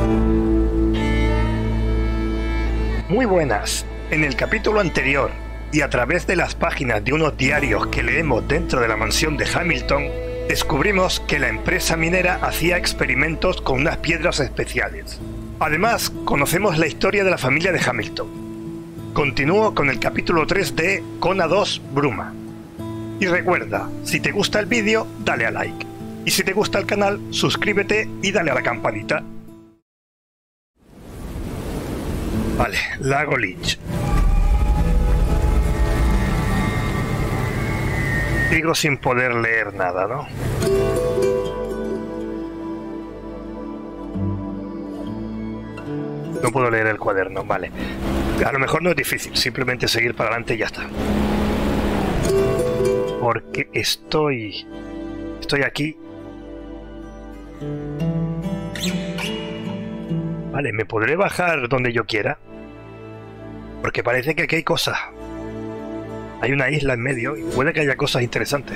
Muy buenas. En el capítulo anterior, y a través de las páginas de unos diarios que leemos dentro de la mansión de Hamilton, descubrimos que la empresa minera hacía experimentos con unas piedras especiales. Además, conocemos la historia de la familia de Hamilton. Continúo con el capítulo 3 de Kona 2 Bruma. Y recuerda, si te gusta el vídeo, dale a like. Y si te gusta el canal, suscríbete y dale a la campanita. Vale, Lago Leech. Sigo sin poder leer nada, ¿no? No puedo leer el cuaderno, vale. A lo mejor no es difícil, simplemente seguir para adelante y ya está. Porque estoy aquí. Vale, ¿me podré bajar donde yo quiera? Porque parece que aquí hay cosas. Hay una isla en medio y puede que haya cosas interesantes.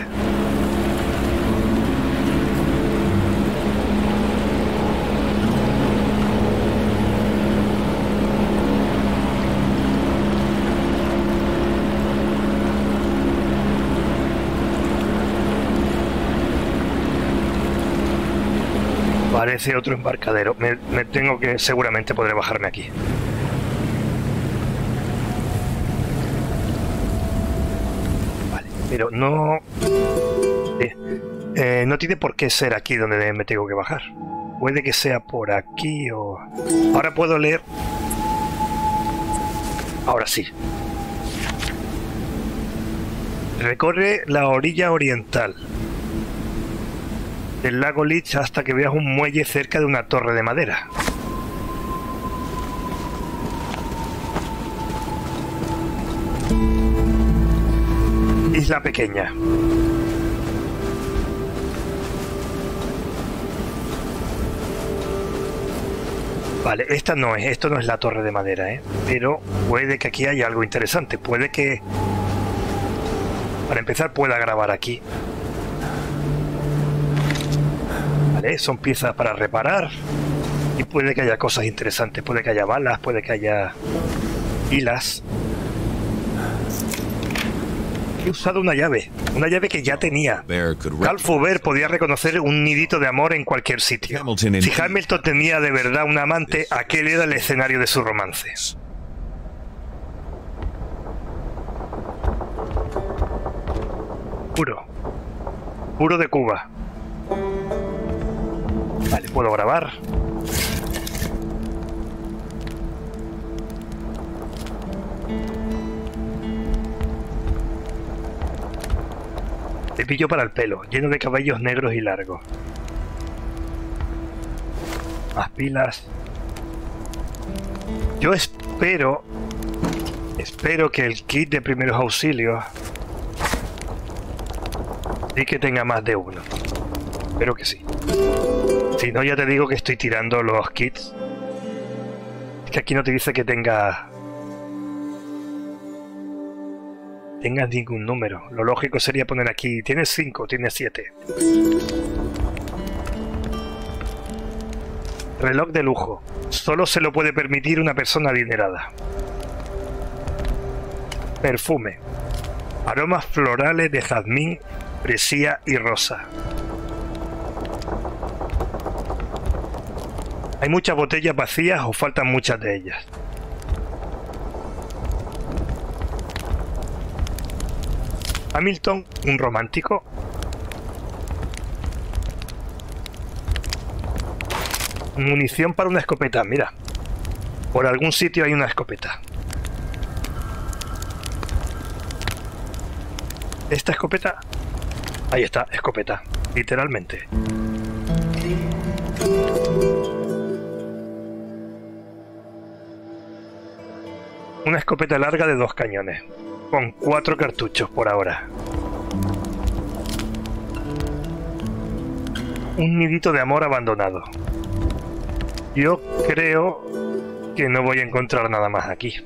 Parece otro embarcadero. Me tengo que... Seguramente podré bajarme aquí. Vale, pero no... no tiene por qué ser aquí donde me tengo que bajar. Puede que sea por aquí o... Ahora puedo leer... Ahora sí. Recorre la orilla oriental del lago Leech hasta que veas un muelle cerca de una torre de madera. Isla pequeña. Vale, esto no es la torre de madera, pero puede que aquí haya algo interesante. Puede que, para empezar, pueda grabar aquí. Son piezas para reparar y puede que haya cosas interesantes, puede que haya balas, puede que haya pilas. He usado una llave que ya tenía. Carl Fuber podía reconocer un nidito de amor en cualquier sitio. Si Hamilton tenía de verdad un amante, aquel era el escenario de su romance. Puro de Cuba. Vale, puedo grabar. Cepillo para el pelo, lleno de cabellos negros y largos. Más pilas. Yo espero que el kit de primeros auxilios sí que tenga más de uno. Espero que sí. Si no, ya te digo que estoy tirando los kits. Es que aquí no te dice que tengas ningún número. Lo lógico sería poner aquí, tienes 5, tienes 7. Reloj de lujo. Solo se lo puede permitir una persona adinerada. Perfume. Aromas florales de jazmín, fresía y rosa. Hay muchas botellas vacías o faltan muchas de ellas. Hamilton, un romántico. Munición para una escopeta, mira. Por algún sitio hay una escopeta. Esta escopeta... Ahí está, escopeta, literalmente. Una escopeta larga de 2 cañones, con 4 cartuchos por ahora. Un nidito de amor abandonado. Yo creo que no voy a encontrar nada más aquí.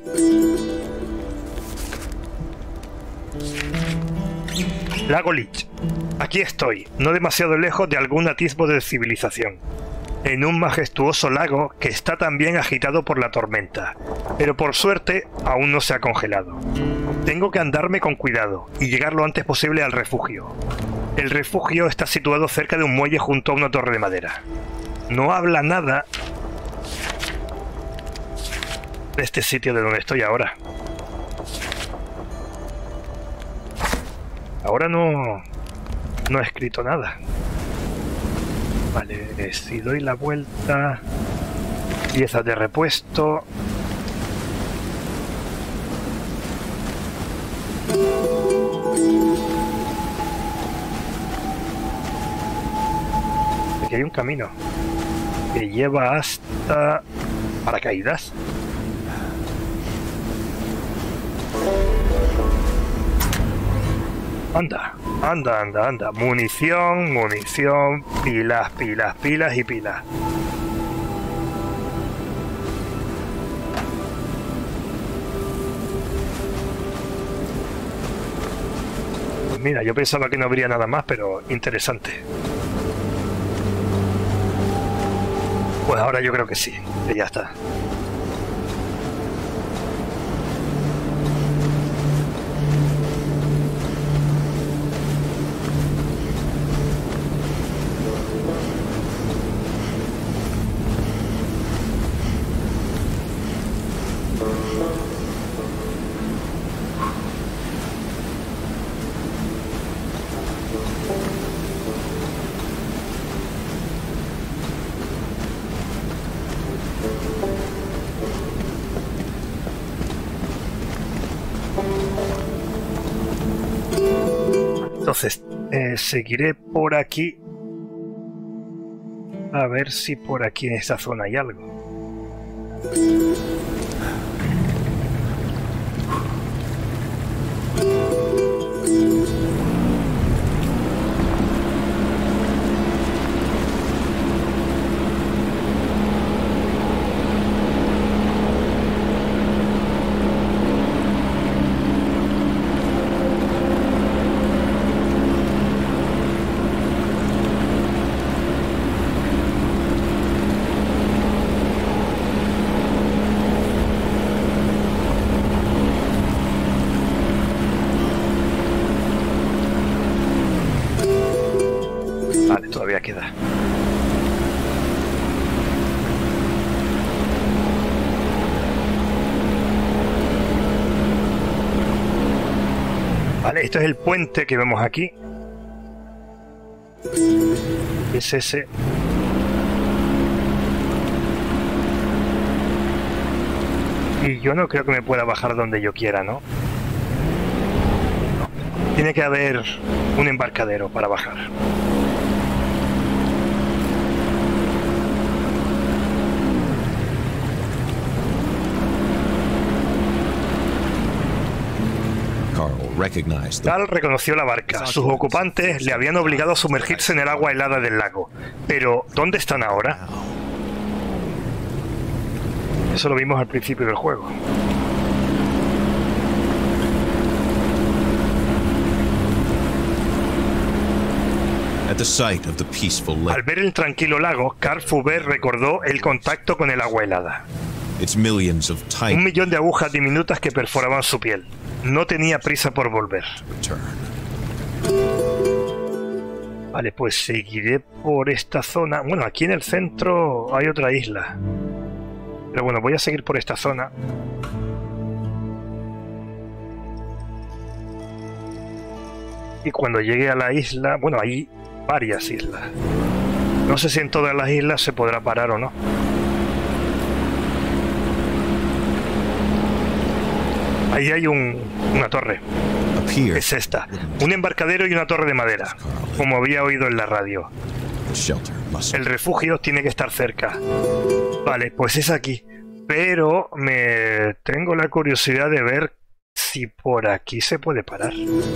Lago Leech. Aquí estoy, no demasiado lejos de algún atisbo de civilización. en un majestuoso lago que está también agitado por la tormenta, pero por suerte aún no se ha congelado. Tengo que andarme con cuidado y llegar lo antes posible al refugio. El refugio está situado cerca de un muelle junto a una torre de madera. No habla nada de este sitio de donde estoy ahora. Ahora no he escrito nada. Vale, si doy la vuelta, piezas de repuesto. Aquí hay un camino que lleva hasta paracaídas. Anda, anda, anda, anda. Munición, munición, pilas, pilas, pilas y pilas. Pues mira, yo pensaba que no habría nada más, pero interesante. Pues ahora yo creo que sí, que ya está. Entonces, seguiré por aquí. A ver si por aquí en esta zona hay algo. Todavía queda. Vale, esto es el puente que vemos aquí. Es ese. Y yo no creo que me pueda bajar donde yo quiera, ¿no? No. Tiene que haber un embarcadero para bajar. Carl reconoció la barca. Sus ocupantes le habían obligado a sumergirse en el agua helada del lago. Pero, ¿dónde están ahora? Eso lo vimos al principio del juego. Al ver el tranquilo lago, Carl Foubert recordó el contacto con el agua helada. 1.000.000 de agujas diminutas que perforaban su piel. No tenía prisa por volver. Vale, pues seguiré por esta zona. Bueno, aquí en el centro hay otra isla. Pero bueno, voy a seguir por esta zona. Y cuando llegue a la isla... Bueno, hay varias islas. No sé si en todas las islas se podrá parar o no. Ahí hay una torre. Es esta. Un embarcadero y una torre de madera, como había oído en la radio. El refugio tiene que estar cerca. Vale, pues es aquí. Pero me tengo la curiosidad de ver si por aquí se puede parar.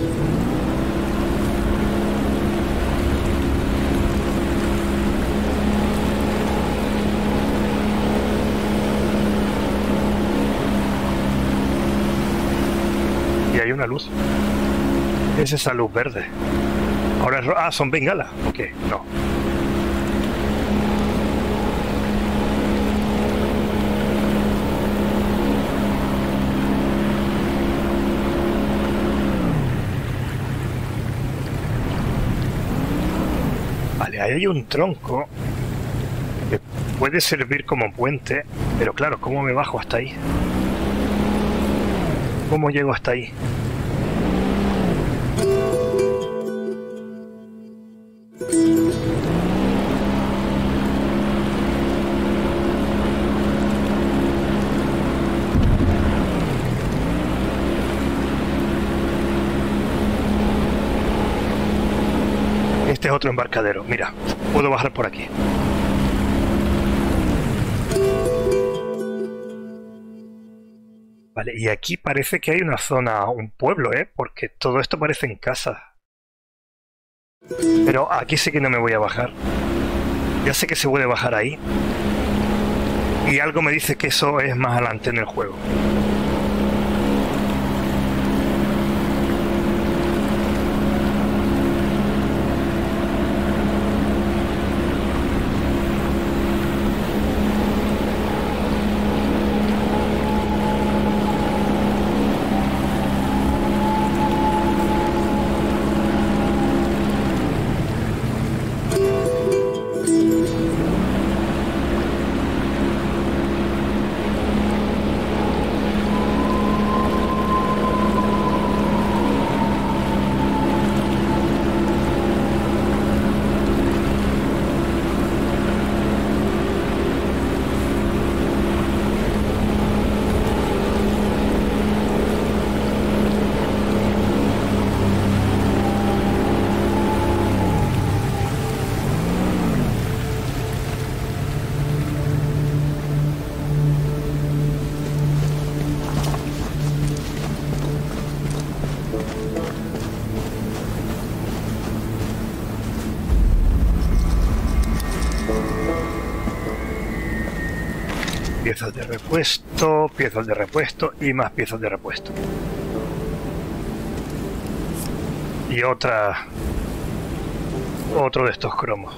Y hay una luz. Es esa luz verde. Ahora es son bengalas. ¿O qué? No. ahí hay un tronco que puede servir como puente, pero claro, ¿cómo me bajo hasta ahí? ¿Cómo llego hasta ahí? Este es otro embarcadero. Mira, puedo bajar por aquí. Vale, y aquí parece que hay una zona, un pueblo, porque todo esto parece en casa. Pero aquí sí que no me voy a bajar. Ya sé que se puede bajar ahí. Y algo me dice que eso es más adelante en el juego. Piezas de repuesto y más piezas de repuesto. Y otro de estos cromos.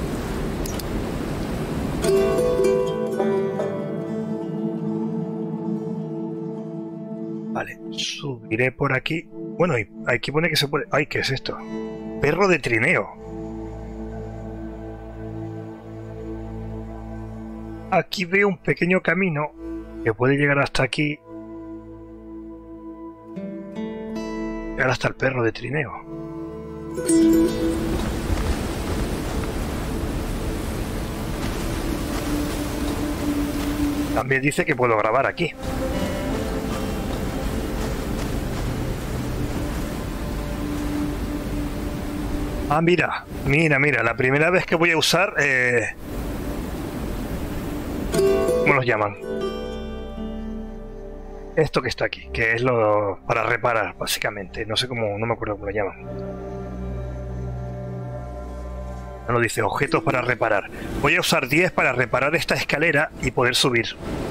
Vale, subiré por aquí. Bueno, y aquí pone que se puede... ¡Ay, qué es esto! Perro de trineo. Aquí veo un pequeño camino que puede llegar hasta aquí. Llegar hasta el perro de trineo. También dice que puedo grabar aquí. Ah, mira, la primera vez que voy a usar... ¿Cómo los llaman? Esto que está aquí, que es lo para reparar, básicamente. No sé cómo, no me acuerdo cómo lo llaman. No dice objetos para reparar. Voy a usar 10 para reparar esta escalera y poder subir.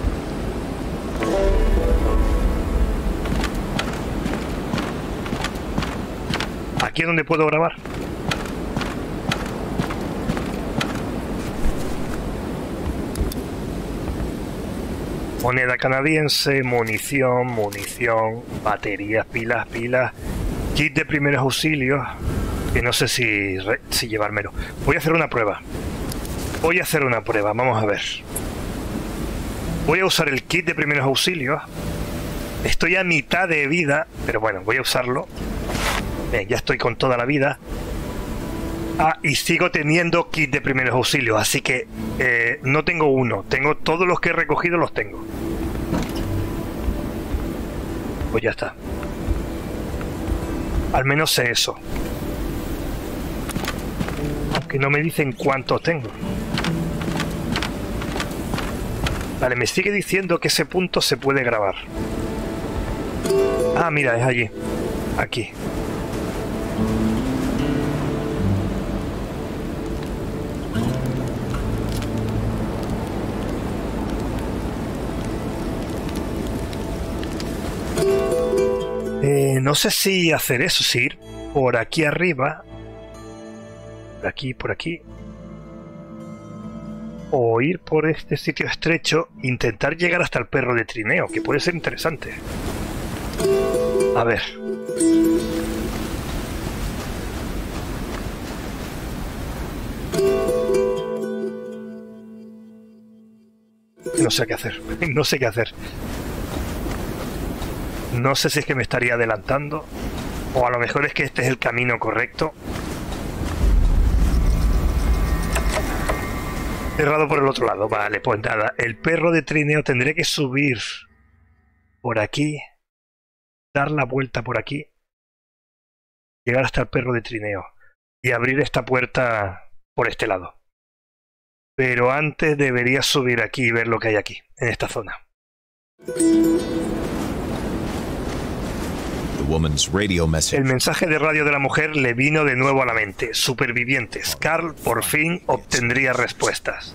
Aquí es donde puedo grabar. Moneda canadiense, munición, baterías, pilas, kit de primeros auxilios, que no sé si llevármelo. Voy a hacer una prueba. Vamos a ver. Voy a usar el kit de primeros auxilios. Estoy a mitad de vida, pero bueno, voy a usarlo. Ya estoy con toda la vida. Ah, y sigo teniendo kit de primeros auxilios, así que no tengo uno, tengo todos los que he recogido, los tengo. Pues ya está. Al menos sé eso. Aunque no me dicen cuántos tengo. Vale, me sigue diciendo que ese punto se puede grabar. Ah, mira, es allí. Aquí. No sé si hacer eso, si ir por aquí arriba, por aquí, o ir por este sitio estrecho, intentar llegar hasta el perro de trineo, que puede ser interesante. A ver. No sé qué hacer. No sé qué hacer. No sé si es que me estaría adelantando. O a lo mejor es que este es el camino correcto. Cerrado por el otro lado. Vale, pues nada. El perro de trineo tendré que subir por aquí. Dar la vuelta por aquí. Llegar hasta el perro de trineo. Y abrir esta puerta por este lado. Pero antes debería subir aquí y ver lo que hay aquí, en esta zona. El mensaje de radio de la mujer le vino de nuevo a la mente. Supervivientes. Carl por fin obtendría respuestas.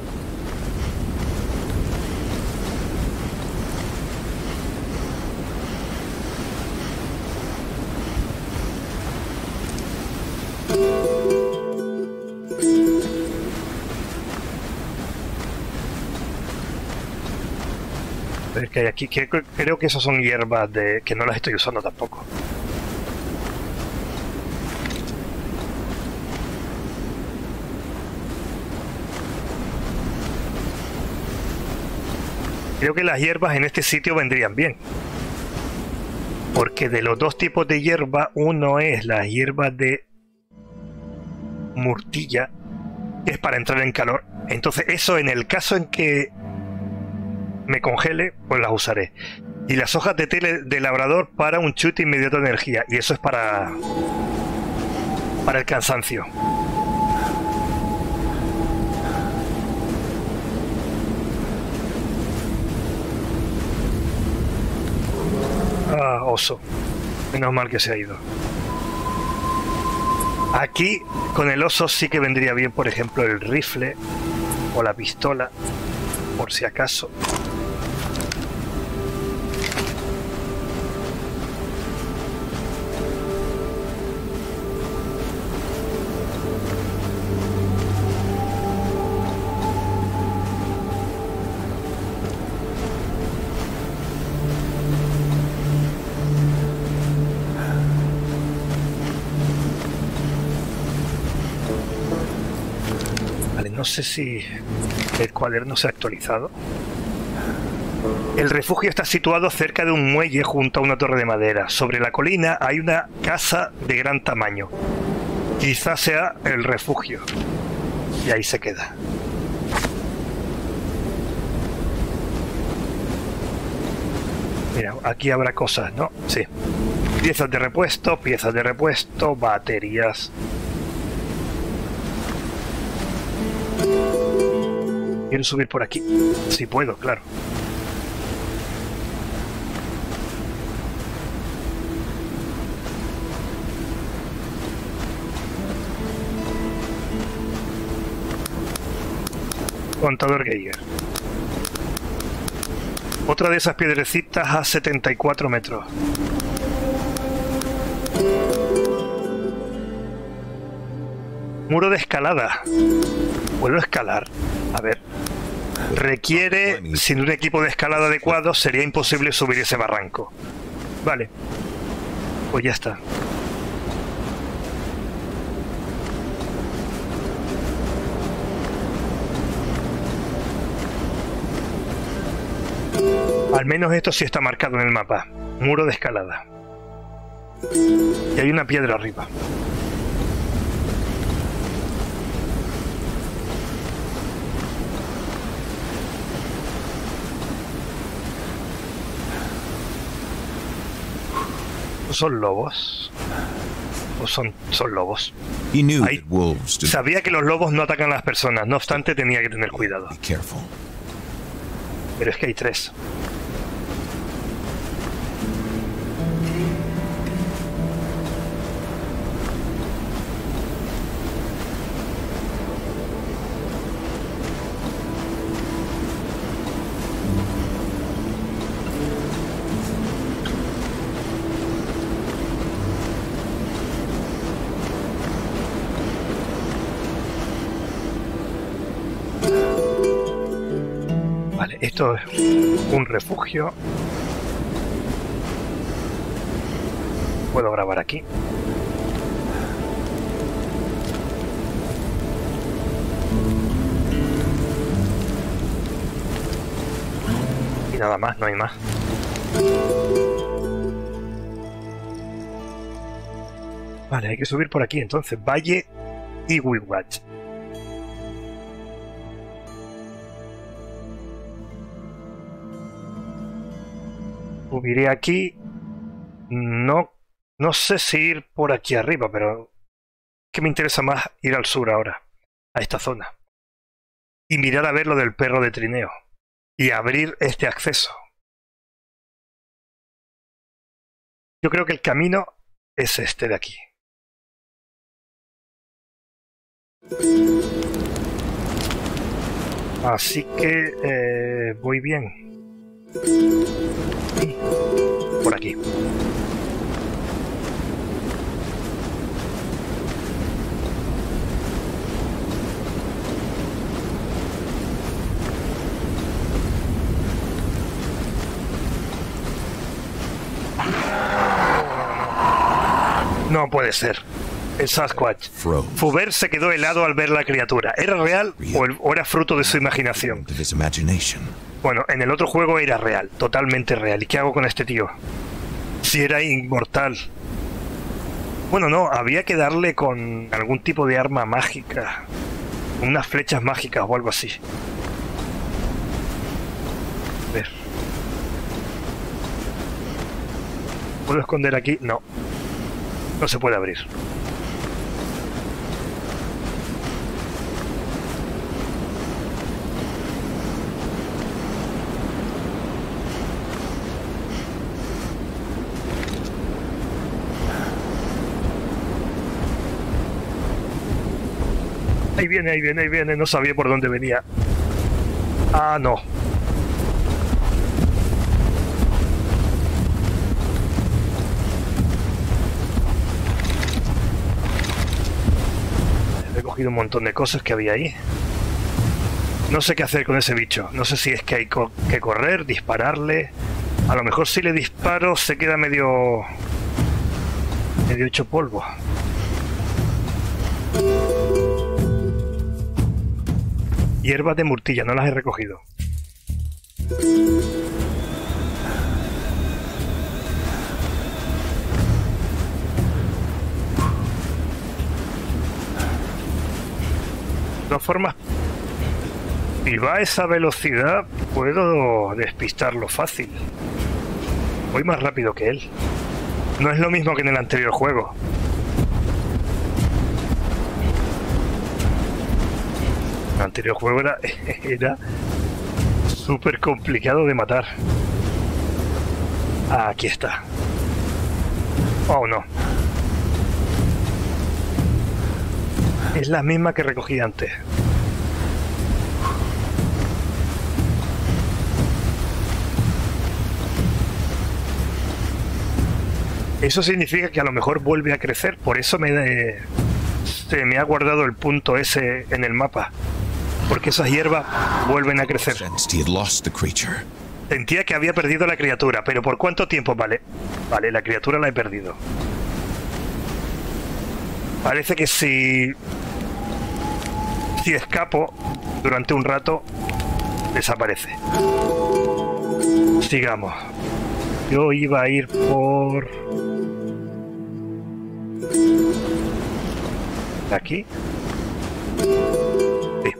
A ver qué hay aquí. Creo que esas son hierbas que no las estoy usando tampoco. Creo que las hierbas en este sitio vendrían bien. Porque de los dos tipos de hierba, uno es la hierba de murtilla, que es para entrar en calor. Entonces eso, en el caso en que me congele, pues las usaré. Y las hojas de té de labrador para un chute inmediato de energía. Y eso es para el cansancio. Ah, oso. Menos mal que se ha ido. Aquí, con el oso sí que vendría bien, por ejemplo, el rifle o la pistola, por si acaso. No sé si el cuaderno se ha actualizado. El refugio está situado cerca de un muelle junto a una torre de madera. Sobre la colina hay una casa de gran tamaño. Quizás sea el refugio. Y ahí se queda. Mira, aquí habrá cosas, ¿no? Sí. Piezas de repuesto, baterías. Quiero subir por aquí. Si puedo, claro. Contador Geiger. Otra de esas piedrecitas a 74 metros. Muro de escalada. ¿Puedo escalar? A ver. Requiere, sin un equipo de escalada adecuado, sería imposible subir ese barranco. Vale. Pues ya está. Al menos esto sí está marcado en el mapa. Muro de escalada. Y hay una piedra arriba. ¿Son lobos? ¿O son lobos? Sabía que los lobos no atacan a las personas, no obstante tenía que tener cuidado. Pero es que hay 3. Esto es un refugio. Puedo grabar aquí. nada más, no hay más. Vale, hay que subir por aquí entonces. Valle Eaglewatt. Subiré aquí. No sé si ir por aquí arriba, pero que me interesa más ir al sur ahora, a esta zona. Y mirar a ver lo del perro de trineo. Y abrir este acceso. Yo creo que el camino es este de aquí. Así que voy bien. Por aquí. No puede ser. El Sasquatch. Fubert se quedó helado al ver la criatura. ¿Era real o era fruto de su imaginación? Bueno, en el otro juego era real, totalmente real. ¿Y qué hago con este tío? Si era inmortal. Bueno, no, había que darle con algún tipo de arma mágica. Unas flechas mágicas o algo así. A ver. ¿Puedo esconder aquí? No. No se puede abrir. Ahí viene, ahí viene, ahí viene. No sabía por dónde venía. Ah, no. He cogido un montón de cosas que había ahí. No sé qué hacer con ese bicho. No sé si es que hay que correr, dispararle. A lo mejor si le disparo se queda medio hecho polvo. Hierbas de murtilla, no las he recogido. De todas formas, si va a esa velocidad, puedo despistarlo fácil. Voy más rápido que él. No es lo mismo que en el anterior juego. El anterior juego era súper complicado de matar. Ah, aquí está. Oh, no. Es la misma que recogí antes. Eso significa que a lo mejor vuelve a crecer. Por eso se me ha guardado el punto ese en el mapa. Porque esas hierbas vuelven a crecer. Sentía que había perdido la criatura, pero ¿por cuánto tiempo? Vale, la criatura la he perdido. Parece que si escapo durante un rato, desaparece. Sigamos. Yo iba a ir por aquí. Sí.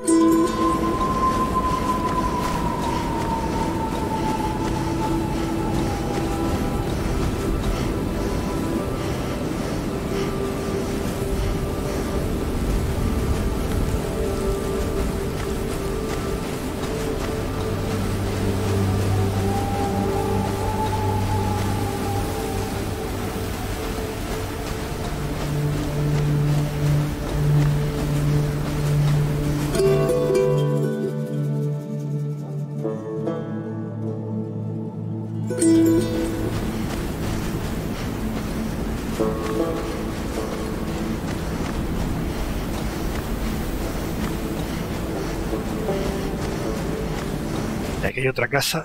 Aquí hay otra casa.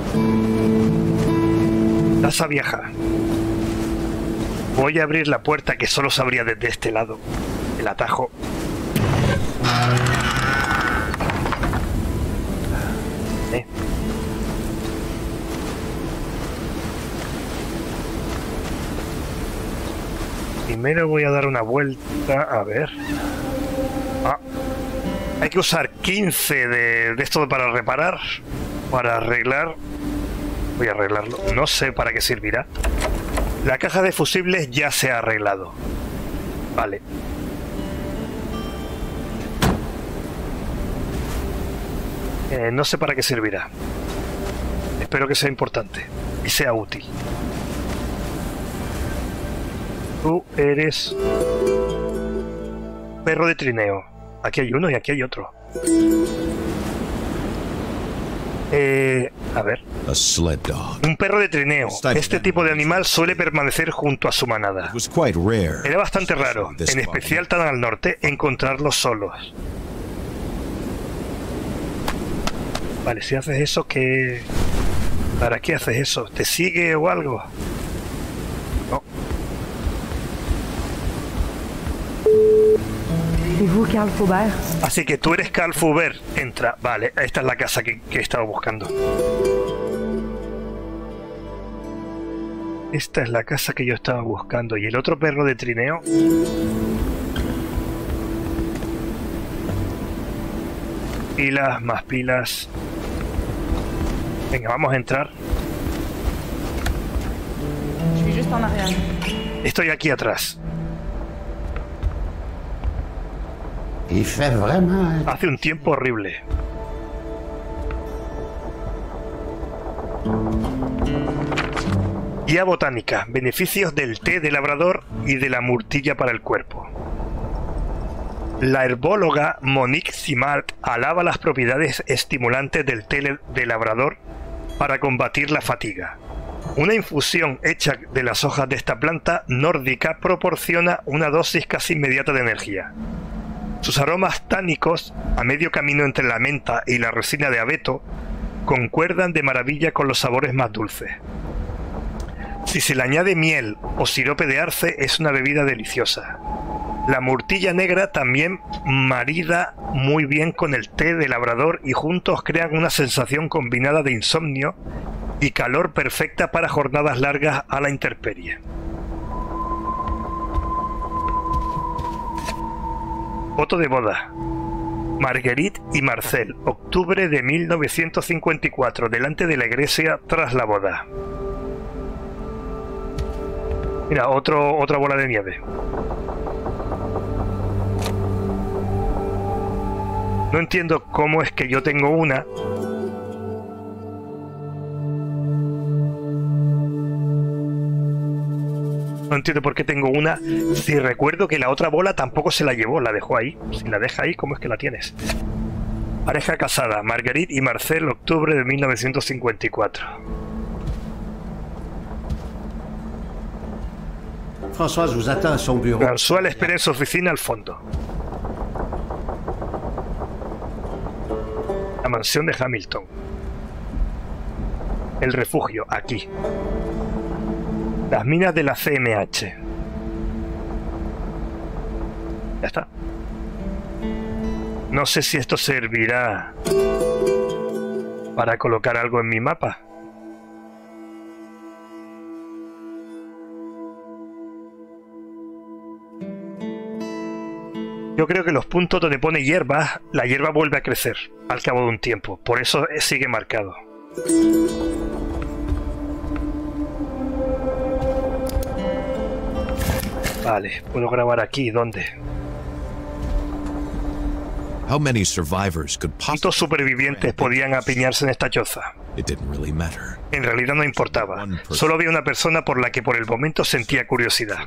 Casa vieja. Voy a abrir la puerta que solo se abría desde este lado. El atajo. Primero voy a dar una vuelta. A ver. Ah. Hay que usar 15 de esto para reparar. Para arreglar. Voy a arreglarlo. No sé para qué servirá. La caja de fusibles ya se ha arreglado. Vale. No sé para qué servirá. Espero que sea importante y sea útil. Tú eres perro de trineo. Aquí hay uno y aquí hay otro. A ver. Un perro de trineo. Este tipo de animal suele permanecer junto a su manada. Era bastante raro, en especial tan al norte, encontrarlos solos. Vale, si haces eso, ¿qué? ¿Para qué haces eso? ¿Te sigue o algo? No. Así que tú eres Carl Faubert. Entra. Vale, esta es la casa que he estado buscando. Esta es la casa que yo estaba buscando. ¿Y el otro perro de trineo? Pilas, más pilas. Venga, vamos a entrar. Estoy aquí atrás. Hace un tiempo horrible. Guía botánica. Beneficios del té de labrador y de la murtilla para el cuerpo. La herbóloga Monique Simard alaba las propiedades estimulantes del té de labrador para combatir la fatiga. Una infusión hecha de las hojas de esta planta nórdica proporciona una dosis casi inmediata de energía. Sus aromas tánicos, a medio camino entre la menta y la resina de abeto, concuerdan de maravilla con los sabores más dulces. Si se le añade miel o sirope de arce, es una bebida deliciosa. La murtilla negra también marida muy bien con el té de labrador y juntos crean una sensación combinada de insomnio y calor perfecta para jornadas largas a la intemperie. Foto de boda. Marguerite y Marcel, octubre de 1954, delante de la iglesia tras la boda. Mira, otra bola de nieve. No entiendo cómo es que yo tengo una. No entiendo por qué tengo una. Si recuerdo que la otra bola tampoco se la llevó, la dejó ahí. Si la deja ahí, ¿cómo es que la tienes? Pareja casada, Marguerite y Marcel, octubre de 1954. François le espera en su oficina al fondo. La mansión de Hamilton. El refugio, aquí. Las minas de la CMH. Ya está. No sé si esto servirá para colocar algo en mi mapa. Yo creo que los puntos donde pone hierba, la hierba vuelve a crecer al cabo de un tiempo. Por eso sigue marcado. Vale, puedo grabar aquí. ¿Dónde? ¿Cuántos supervivientes podían apiñarse en esta choza? En realidad no importaba. Solo había una persona por la que por el momento sentía curiosidad.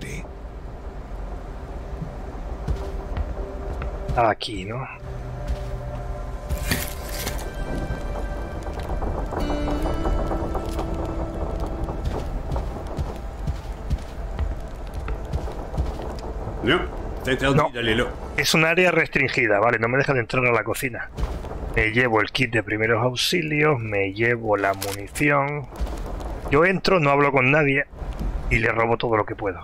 Aquí, ¿no? No, es un área restringida, vale, no me dejan entrar a la cocina. Me llevo el kit de primeros auxilios, me llevo la munición. Yo entro, no hablo con nadie y le robo todo lo que puedo.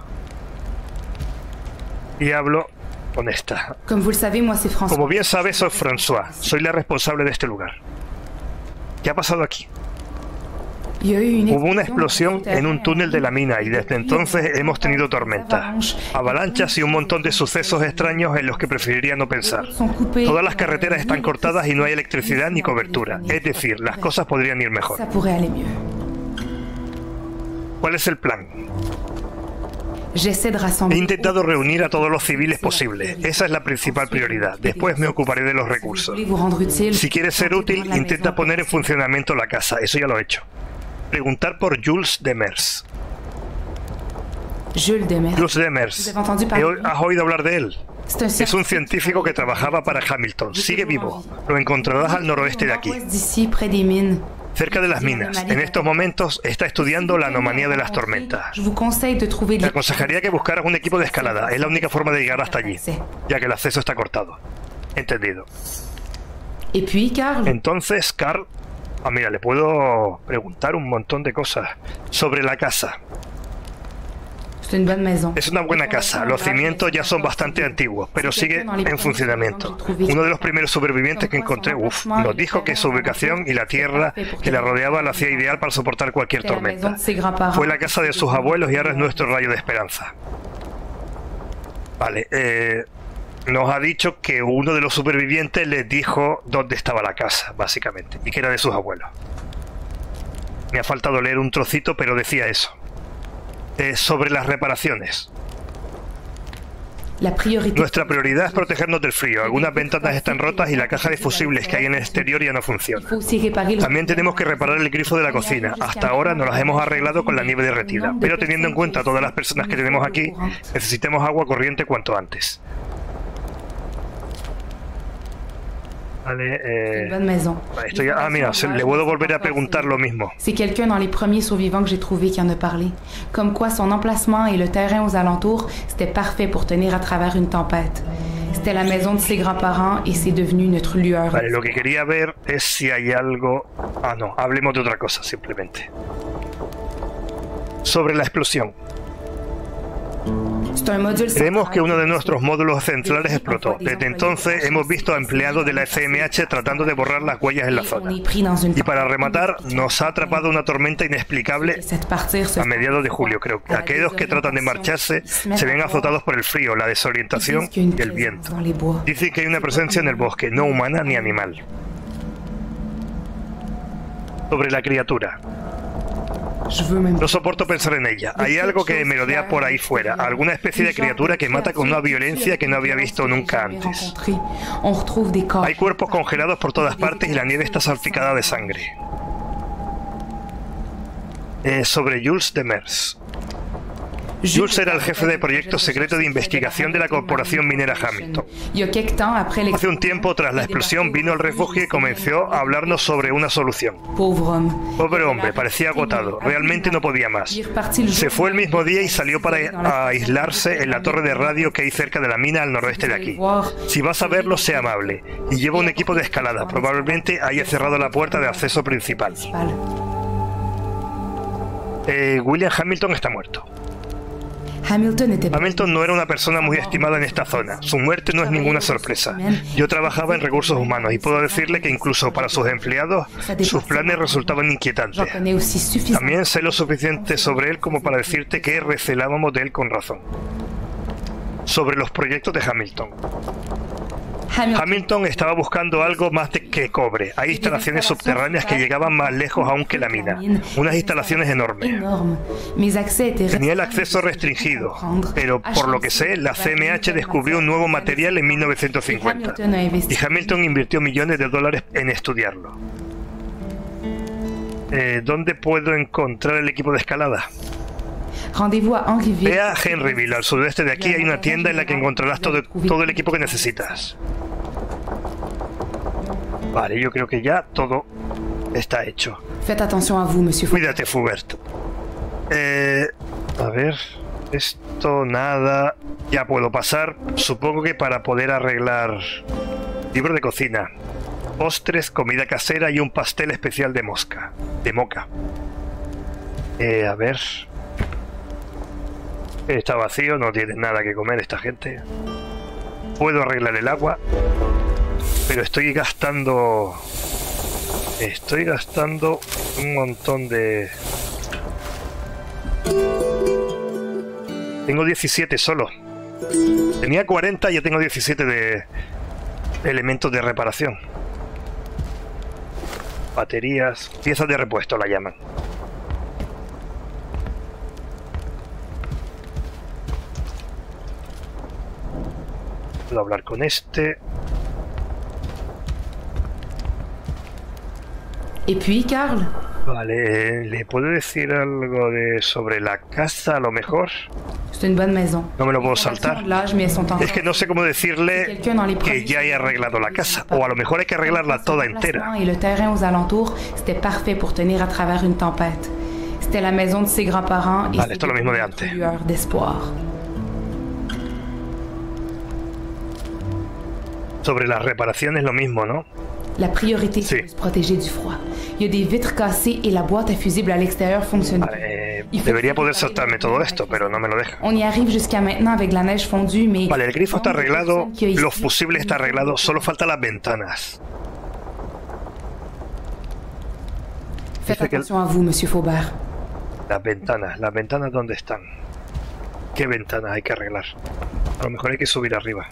Y hablo con esta. Como bien sabes, soy François. Soy la responsable de este lugar. ¿Qué ha pasado aquí? Hubo una explosión en un túnel de la mina y desde entonces hemos tenido tormenta, avalanchas y un montón de sucesos extraños en los que preferiría no pensar. Todas las carreteras están cortadas y no hay electricidad ni cobertura. Es decir, las cosas podrían ir mejor. ¿Cuál es el plan? He intentado reunir a todos los civiles posibles. Esa es la principal prioridad. Después me ocuparé de los recursos. Si quieres ser útil, intenta poner en funcionamiento la casa. Eso ya lo he hecho. Preguntar por Jules Demers. Jules Demers. ¿Has oído hablar de él? Es un científico que trabajaba para Hamilton. Sigue vivo. Lo encontrarás al noroeste de aquí, cerca de las minas. En estos momentos está estudiando la anomalía de las tormentas. Te aconsejaría que buscaras un equipo de escalada. Es la única forma de llegar hasta allí, ya que el acceso está cortado. Entendido. Entonces, Carl... mira, le puedo preguntar un montón de cosas sobre la casa. Es una buena casa. Los cimientos ya son bastante antiguos, pero sigue en funcionamiento. Uno de los primeros supervivientes que encontré, nos dijo que su ubicación y la tierra que la rodeaba la hacía ideal para soportar cualquier tormenta. Fue la casa de sus abuelos y ahora es nuestro rayo de esperanza. Vale, nos ha dicho que uno de los supervivientes les dijo dónde estaba la casa, básicamente, y que era de sus abuelos. Me ha faltado leer un trocito, pero decía eso. Sobre las reparaciones. Nuestra prioridad es protegernos del frío. Algunas ventanas están rotas y la caja de fusibles que hay en el exterior ya no funciona. También tenemos que reparar el grifo de la cocina. Hasta ahora nos las hemos arreglado con la nieve derretida, pero teniendo en cuenta todas las personas que tenemos aquí, necesitamos agua corriente cuanto antes. Vale, esto ya, mira, le puedo volver a preguntar lo mismo. C'est quelqu'un dans les premiers survivants que j'ai trouvé qui en a parlé. Comme quoi son emplacement et le terrain aux alentours, c'était parfait pour tenir à travers une tempête. C'était la maison de ses grands-parents et c'est devenu notre lueur. Vale, lo que quería ver es si hay algo... no, hablemos de otra cosa, simplemente. Sobre la explosión. Creemos que uno de nuestros módulos centrales explotó. Desde entonces hemos visto a empleados de la CMH tratando de borrar las huellas en la zona. Y para rematar, nos ha atrapado una tormenta inexplicable a mediados de julio, creo. Aquellos que tratan de marcharse se ven azotados por el frío, la desorientación y el viento. Dicen que hay una presencia en el bosque, no humana ni animal. Sobre la criatura. No soporto pensar en ella. Hay algo que merodea por ahí fuera. Alguna especie de criatura que mata con una violencia que no había visto nunca antes. Hay cuerpos congelados por todas partes y la nieve está salpicada de sangre. Sobre Jules Demers. Jules era el jefe de proyecto secreto de investigación de la corporación minera Hamilton. Hace un tiempo, tras la explosión, vino al refugio y comenzó a hablarnos sobre una solución. Pobre hombre, parecía agotado. Realmente no podía más. Se fue el mismo día y salió para aislarse en la torre de radio que hay cerca de la mina al noroeste de aquí. Si vas a verlo, sea amable. Y lleva un equipo de escalada. Probablemente haya cerrado la puerta de acceso principal. William Hamilton está muerto. Hamilton no era una persona muy estimada en esta zona. Su muerte no es ninguna sorpresa. Yo trabajaba en recursos humanos y puedo decirle que incluso para sus empleados, sus planes resultaban inquietantes. También sé lo suficiente sobre él como para decirte que recelábamos de él con razón. Sobre los proyectos de Hamilton. Hamilton estaba buscando algo más que cobre. Hay instalaciones subterráneas que llegaban más lejos aún que la mina. Unas instalaciones enormes. Tenía el acceso restringido, pero por lo que sé, la CMH descubrió un nuevo material en 1950. Y Hamilton invirtió millones de dólares en estudiarlo. ¿Dónde puedo encontrar el equipo de escalada? Ve a Henryville, al sudeste de aquí hay una tienda en la que encontrarás todo el equipo que necesitas. Vale, yo creo que ya todo está hecho. Cuídate, Fugert. A ver, esto nada. Ya puedo pasar, supongo que para poder arreglar libro de cocina. postres, comida casera y un pastel especial de moca. A ver. Está vacío, no tiene nada que comer esta gente. Puedo arreglar el agua, pero estoy gastando un montón de... Tengo 17 solo. Tenía 40 y ya tengo 17 de elementos de reparación. Baterías, piezas de repuesto la llaman. Puedo hablar con este. Et puis, Carl? Vale, ¿le puedo decir algo sobre la casa a lo mejor? C'est une bonne maison. No me lo puedo saltar. Es que no sé cómo decirle que ya he arreglado la casa. O a lo mejor hay que arreglarla toda entera. Et le terrain aux alentours, c'était parfait pour tenir à travers une tempête. C'était la maison de ses grands-parents et vale, esto es lo mismo de antes. Une lueur d'espoir. Sobre las reparaciones lo mismo, ¿no? La priorité, c'est de se protéger du froid. Il y a des vitres cassées et la boîte à fusible à l'extérieur fonctionne. Vale, debería poder saltarme todo esto, pero no me lo deja. On y arrive jusqu'à maintenant avec la neige fondue, mais... Vale, el grifo está arreglado, los fusibles está arreglado, solo faltan las ventanas. Faites attention à vous, Monsieur Faubert. Las ventanas ¿dónde están? ¿Qué ventanas hay que arreglar? A lo mejor hay que subir arriba.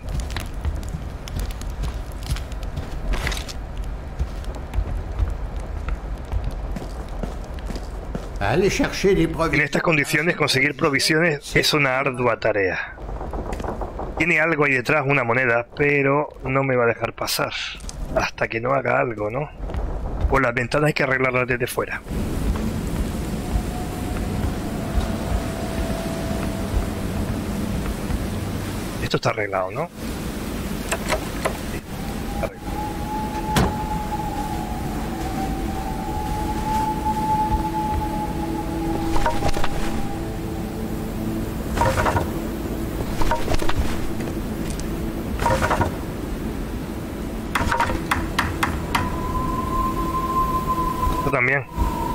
En estas condiciones conseguir provisiones es una ardua tarea. Tiene algo ahí detrás, una moneda, pero no me va a dejar pasar hasta que no haga algo, ¿no? Pues las ventanas hay que arreglarlas desde fuera. Esto está arreglado, ¿no? Sí, está arreglado. Esto también.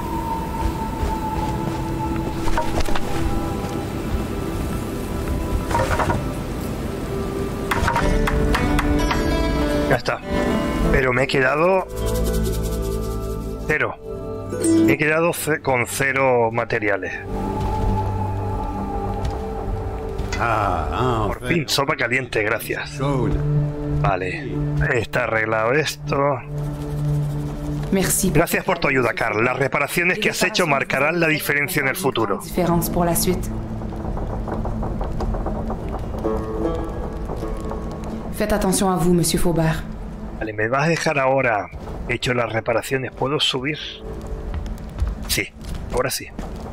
Ya está. Pero me he quedado... cero. Me he quedado con 0 materiales. Por fin, sopa caliente, gracias. Vale, está arreglado esto. Gracias por tu ayuda, Carl. Las reparaciones que has hecho marcarán la diferencia en el futuro. Faites attention à vous, Monsieur Faubert. Vale, ¿me vas a dejar ahora? He hecho las reparaciones, ¿puedo subir? Sí, ahora sí.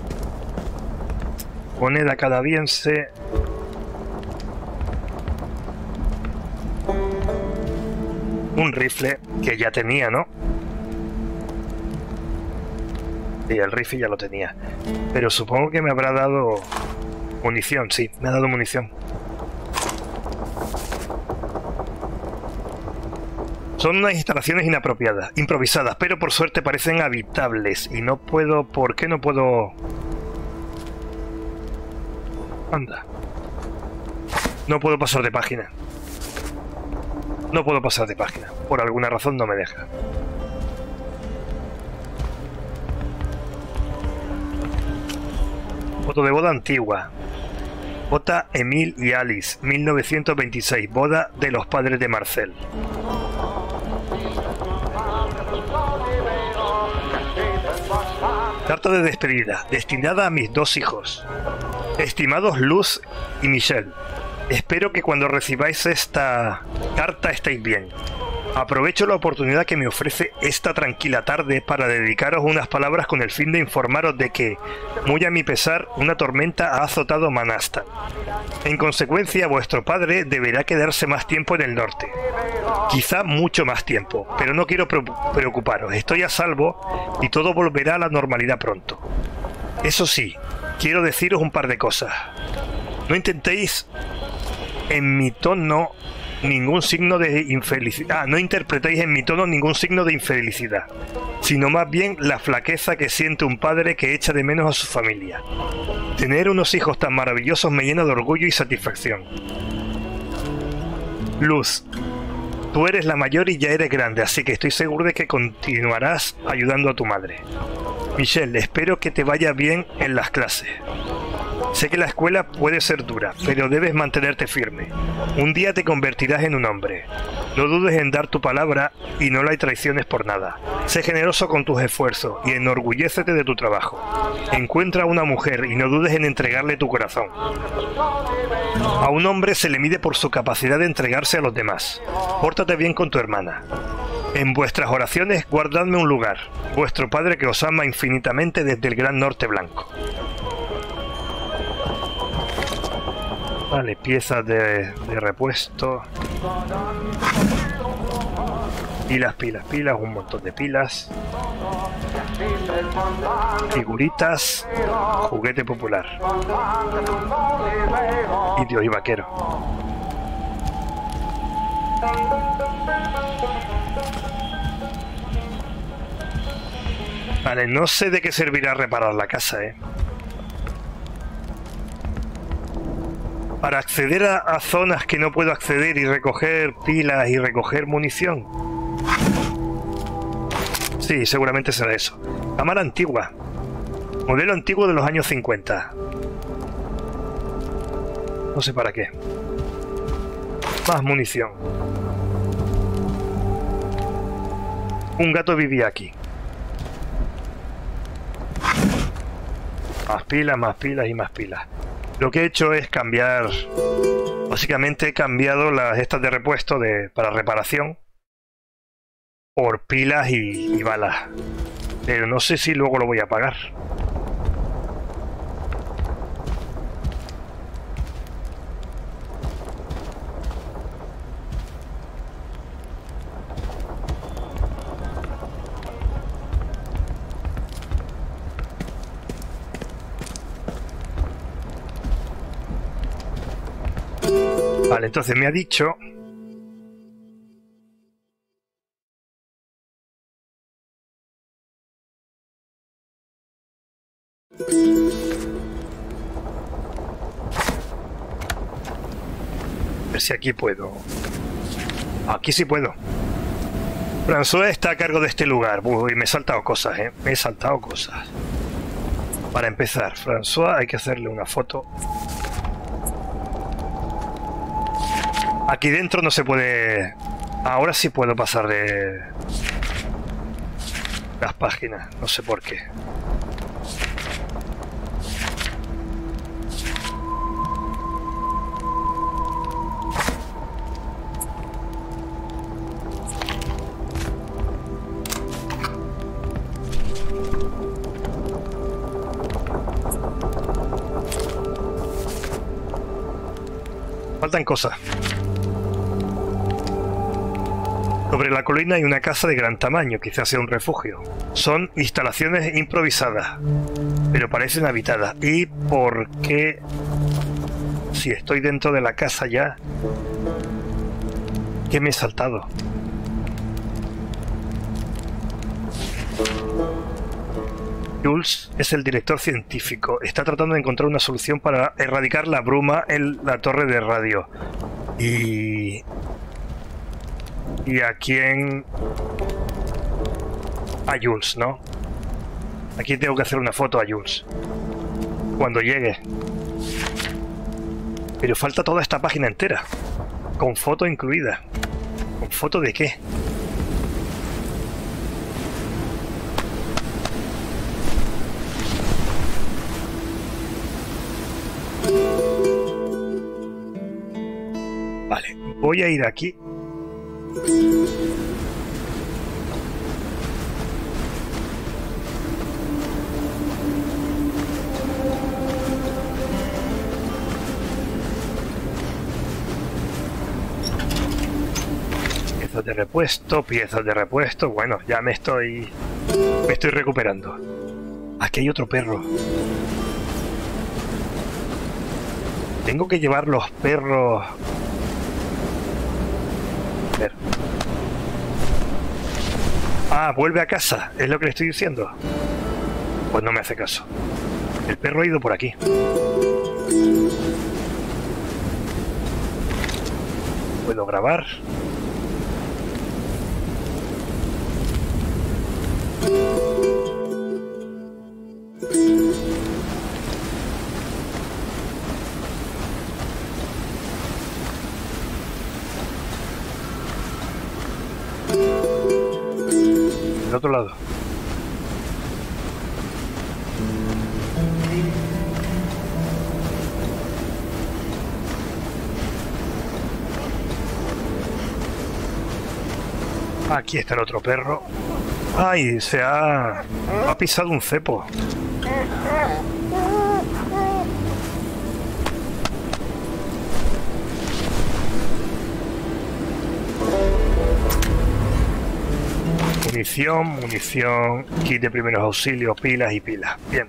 Moneda canadiense. Un rifle que ya tenía, ¿no? Sí, el rifle ya lo tenía. Pero supongo que me habrá dado munición, sí, me ha dado munición. Son unas instalaciones inapropiadas, improvisadas, pero por suerte parecen habitables y no puedo... ¿Por qué no puedo...? Anda. No puedo pasar de página. No puedo pasar de página. Por alguna razón no me deja. Foto de boda antigua. Boda Emil y Alice, 1926. Boda de los padres de Marcel. Carta de despedida, destinada a mis 2 hijos. Estimados Luz y Michelle, espero que cuando recibáis esta carta estéis bien. Aprovecho la oportunidad que me ofrece esta tranquila tarde para dedicaros unas palabras con el fin de informaros de que, muy a mi pesar, una tormenta ha azotado Manhattan. En consecuencia, vuestro padre deberá quedarse más tiempo en el norte. Quizá mucho más tiempo, pero no quiero preocuparos. Estoy a salvo y todo volverá a la normalidad pronto. Eso sí, quiero deciros un par de cosas. No intentéis, en mi tono, ningún signo de infelicidad. No interpretéis en mi tono ningún signo de infelicidad, sino más bien la flaqueza que siente un padre que echa de menos a su familia. Tener unos hijos tan maravillosos me llena de orgullo y satisfacción. Luz, tú eres la mayor y ya eres grande, así que estoy seguro de que continuarás ayudando a tu madre. Michelle, espero que te vaya bien en las clases. Sé que la escuela puede ser dura, pero debes mantenerte firme. Un día te convertirás en un hombre. No dudes en dar tu palabra y no la traiciones por nada. Sé generoso con tus esfuerzos y enorgullécete de tu trabajo. Encuentra a una mujer y no dudes en entregarle tu corazón. A un hombre se le mide por su capacidad de entregarse a los demás. Pórtate bien con tu hermana. En vuestras oraciones guardadme un lugar, vuestro padre que os ama infinitamente desde el gran norte blanco. Vale, piezas de repuesto. Pilas, un montón de pilas. Figuritas. Juguete popular. Indios y vaquero. Vale, no sé de qué servirá reparar la casa, Para acceder a zonas que no puedo acceder y recoger pilas y recoger munición. Sí, seguramente será eso. Cámara antigua. Modelo antiguo de los años 50. No sé para qué. Más munición. Un gato vivía aquí. Más pilas y más pilas. Lo que he hecho es cambiar... Básicamente he cambiado las estas de repuesto para reparación por pilas y balas. Pero no sé si luego lo voy a pagar. Vale, entonces me ha dicho... A ver si aquí puedo. Aquí sí puedo. François está a cargo de este lugar. Uy, me he saltado cosas, Me he saltado cosas. Para empezar, François hay que hacerle una foto. Aquí dentro no se puede... Ahora sí puedo pasar de... las páginas. No sé por qué. Faltan cosas. Sobre la colina hay una casa de gran tamaño, quizás sea un refugio. Son instalaciones improvisadas, pero parecen habitadas. ¿Y por qué? Si estoy dentro de la casa ya, ¿qué me he saltado? Jules es el director científico. Está tratando de encontrar una solución para erradicar la bruma en la torre de radio. ¿Y a quién? A Jules, ¿no? Aquí tengo que hacer una foto a Jules cuando llegue. Pero falta toda esta página entera, con foto incluida. ¿Con foto de qué? Vale, voy a ir aquí. Piezas de repuesto. Bueno, ya me estoy recuperando. Aquí hay otro perro. Tengo que llevar los perros A ver. Ah, vuelve a casa, es lo que le estoy diciendo. Pues no me hace caso. El perro ha ido por aquí. ¿Puedo grabar? Del otro lado. Aquí está el otro perro. ¡Ay! Ha pisado un cepo. Munición, kit de primeros auxilios, pilas y pilas. Bien.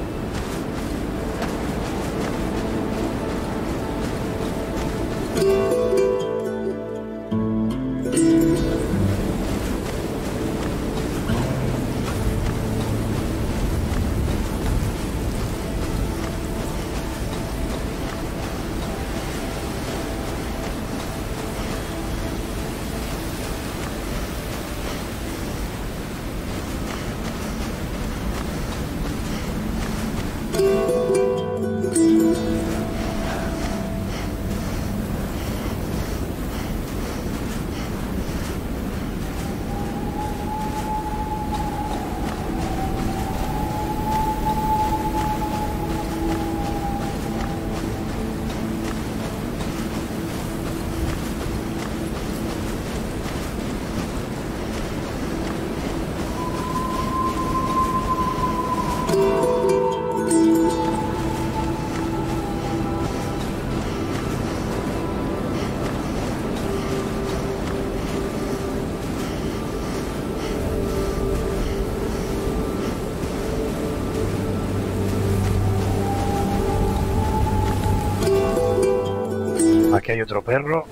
Aquí hay otro perro.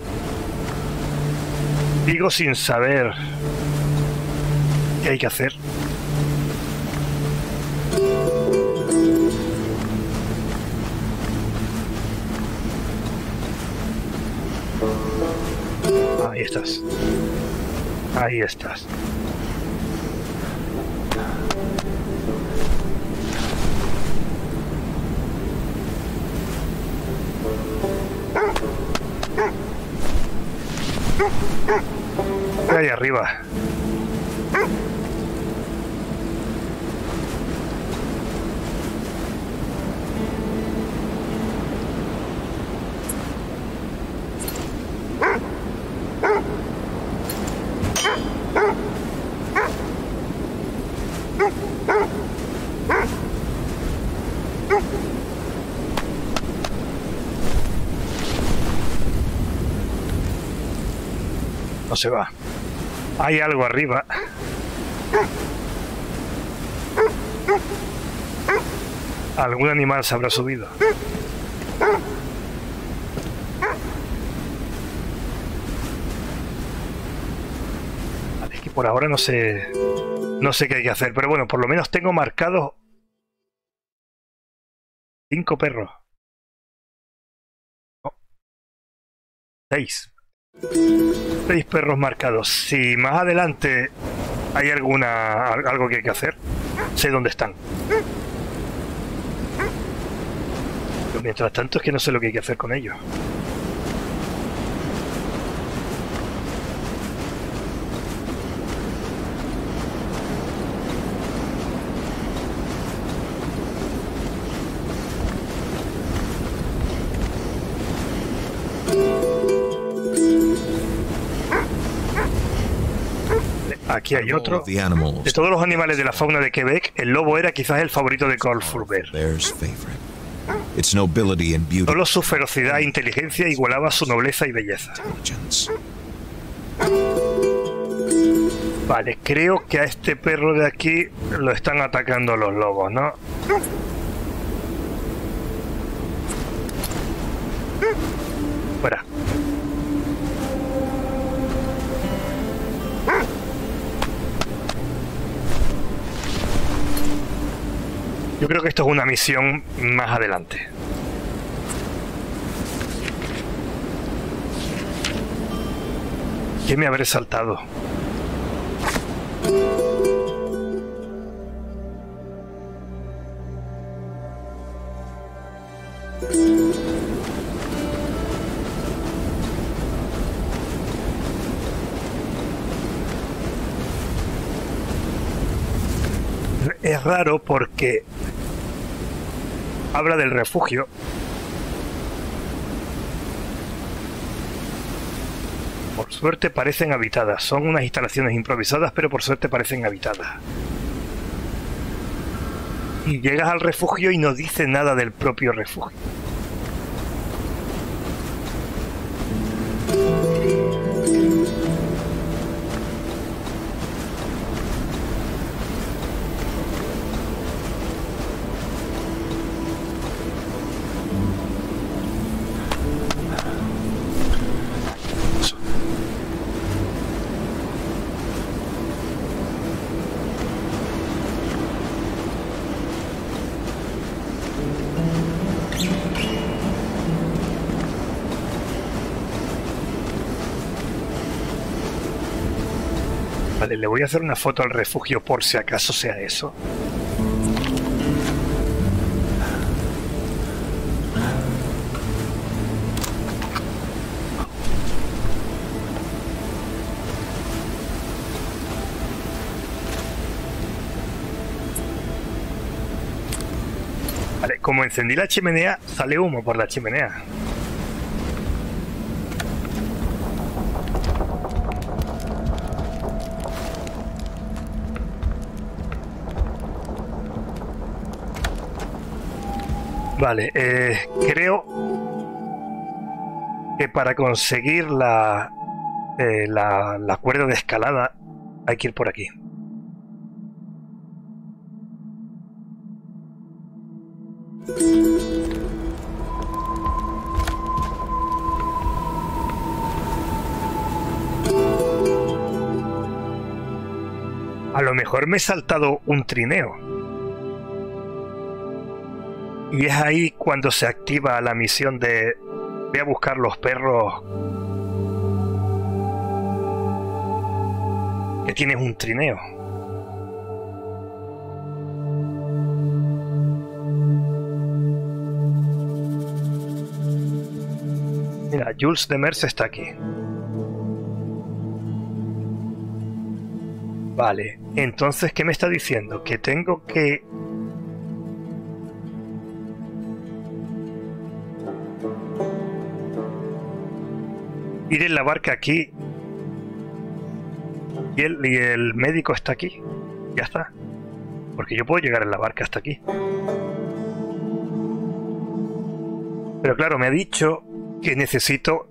Digo sin saber qué hay que hacer. Ahí estás. Ahí estás. Ahí arriba. No se va. Hay algo arriba. Algún animal se habrá subido. Vale, es que por ahora no sé qué hay que hacer, pero bueno, por lo menos tengo marcados 5 perros. No. 6 perros marcados. Si más adelante hay algo que hay que hacer, sé dónde están. Pero mientras tanto es que no sé lo que hay que hacer con ellos. Aquí hay otro. De todos los animales de la fauna de Quebec, el lobo era quizás el favorito de Carl Fourber. Solo su ferocidad e inteligencia igualaba su nobleza y belleza. Vale, creo que a este perro de aquí lo están atacando los lobos, ¿no? Fuera. Yo creo que esto es una misión más adelante. ¿Qué me habré saltado? Es raro porque habla del refugio. Por suerte parecen habitadas. Son unas instalaciones improvisadas, pero por suerte parecen habitadas. Y llegas al refugio y no dice nada del propio refugio. Vale, le voy a hacer una foto al refugio por si acaso sea eso. Vale, como encendí la chimenea, sale humo por la chimenea. Vale, creo que para conseguir la cuerda de escalada hay que ir por aquí. A lo mejor me he saltado un trineo. Y es ahí cuando se activa la misión de voy a buscar los perros que tienes un trineo. Mira, Jules de Merce está aquí. Vale, entonces, ¿qué me está diciendo? Que tengo que... ir en la barca aquí y el médico está aquí. Ya está. Porque yo puedo llegar en la barca hasta aquí. Pero claro, me ha dicho que necesito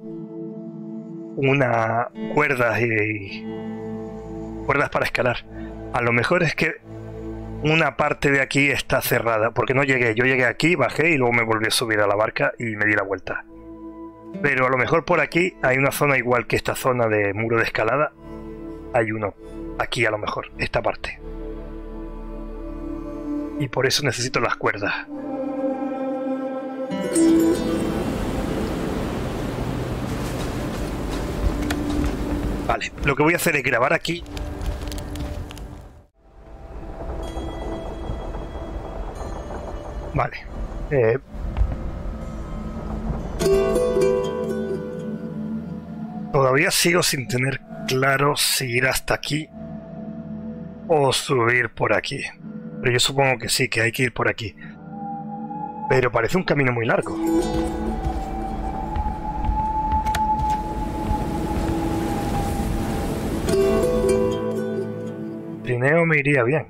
una cuerda y cuerdas para escalar. A lo mejor es que una parte de aquí está cerrada, porque no llegué. Yo llegué aquí, bajé y luego me volví a subir a la barca y me di la vuelta. Pero a lo mejor por aquí hay una zona igual que esta zona de muro de escalada. Hay uno aquí, a lo mejor, esta parte. Y por eso necesito las cuerdas. Vale, lo que voy a hacer es grabar aquí. Vale. Todavía sigo sin tener claro si ir hasta aquí o subir por aquí. Pero yo supongo que sí, que hay que ir por aquí. Pero parece un camino muy largo. Trineo me iría bien.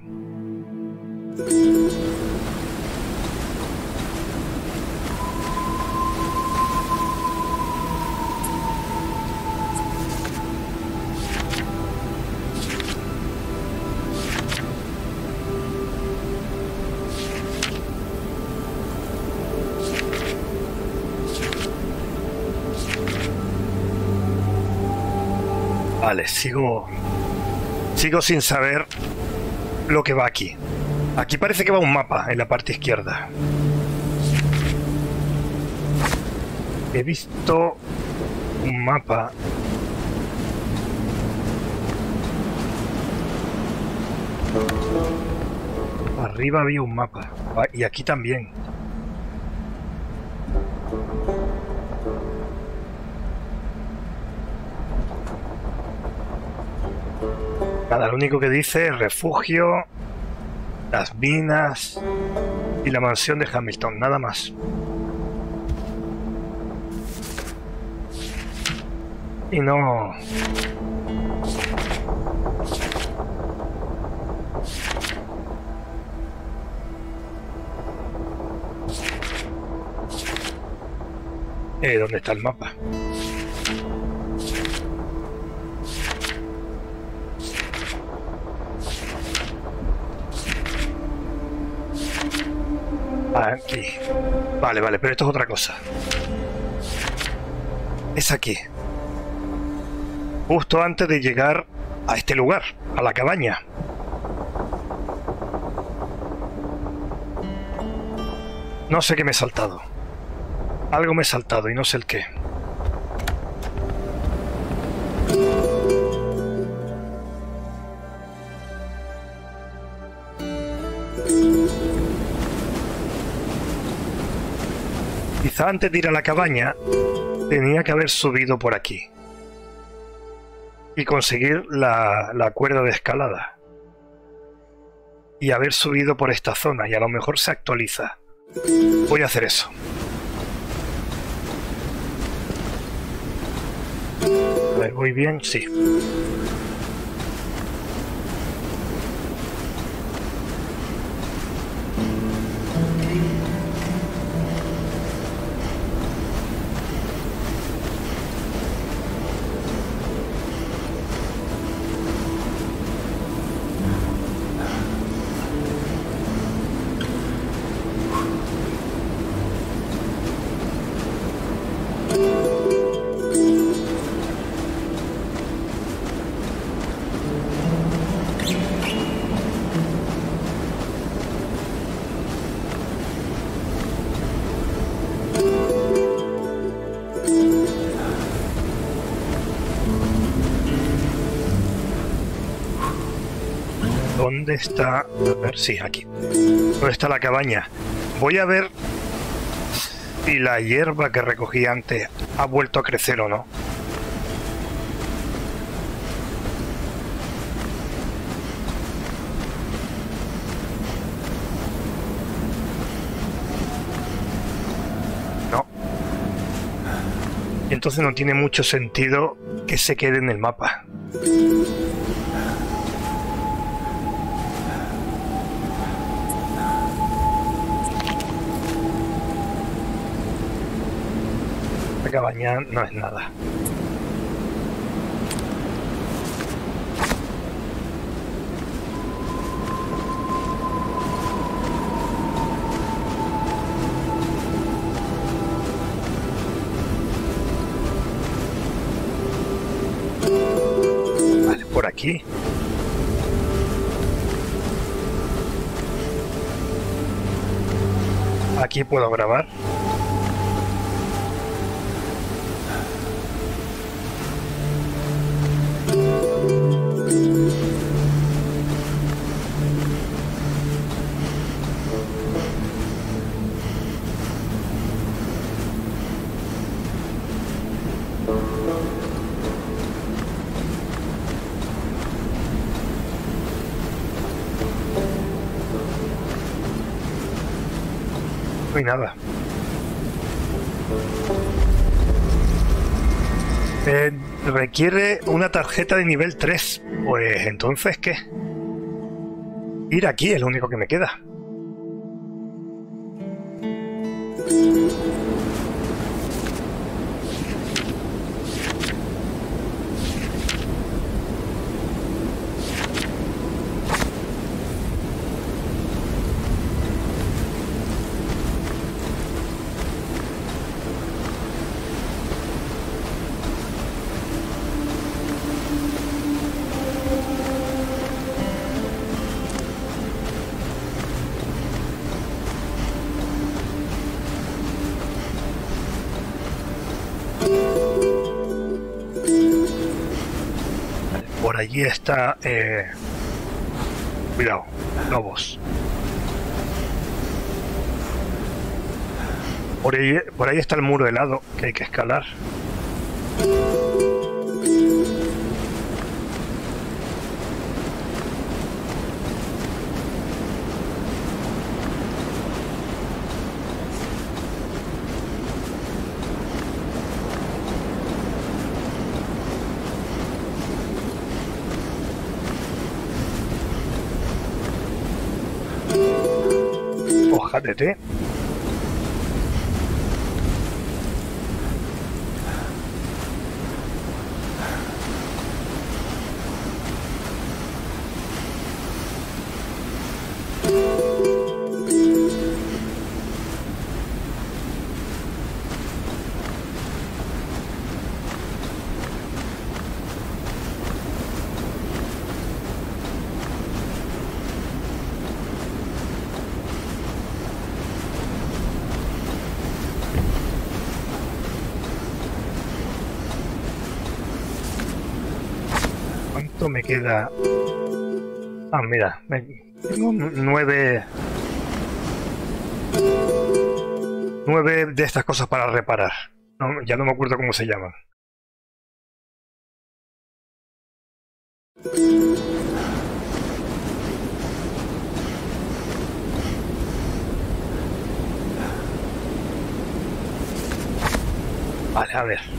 Vale, sigo sin saber lo que va aquí. Aquí parece que va un mapa en la parte izquierda. He visto un mapa. Arriba había un mapa. Y aquí también. Nada, lo único que dice es refugio, las minas y la mansión de Hamilton, nada más. Y no... ¿Dónde está el mapa? Aquí. Vale, vale, pero esto es otra cosa. Es aquí. Justo antes de llegar a este lugar, a la cabaña. No sé qué me he saltado. Algo me he saltado y no sé el qué. Quizá antes de ir a la cabaña tenía que haber subido por aquí y conseguir la cuerda de escalada y haber subido por esta zona, y a lo mejor se actualiza. Voy a hacer eso. A ver, ¿voy bien? Sí. ¿Dónde está? A ver, sí, aquí. ¿Dónde está la cabaña? Voy a ver si la hierba que recogí antes ha vuelto a crecer o no. No. Entonces no tiene mucho sentido que se quede en el mapa. La cabaña no es nada. Vale, por aquí. Aquí puedo grabar. No hay nada. Requiere una tarjeta de nivel 3. Pues entonces, ¿qué? Ir aquí es lo único que me queda. por allí está... Cuidado, lobos. Por ahí está el muro helado que hay que escalar. Hoja de té. ¿Cuánto me queda? Ah, mira, tengo 9 de estas cosas para reparar. No, ya no me acuerdo cómo se llaman. Vale, a ver.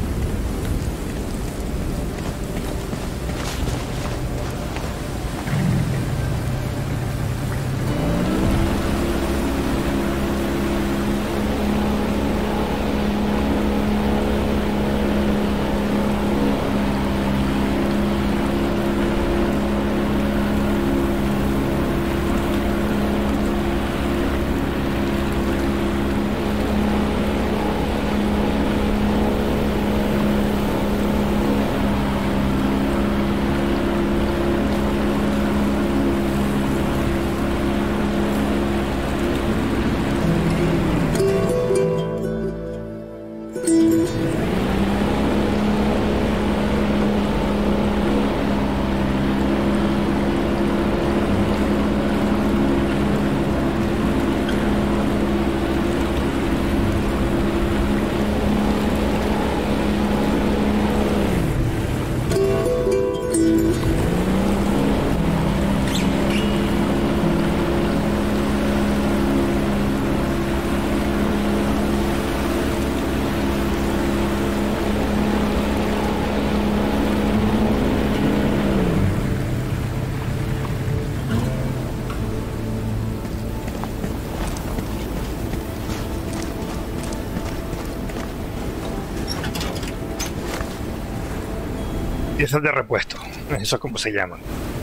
Piezas de repuesto, eso es como se llaman.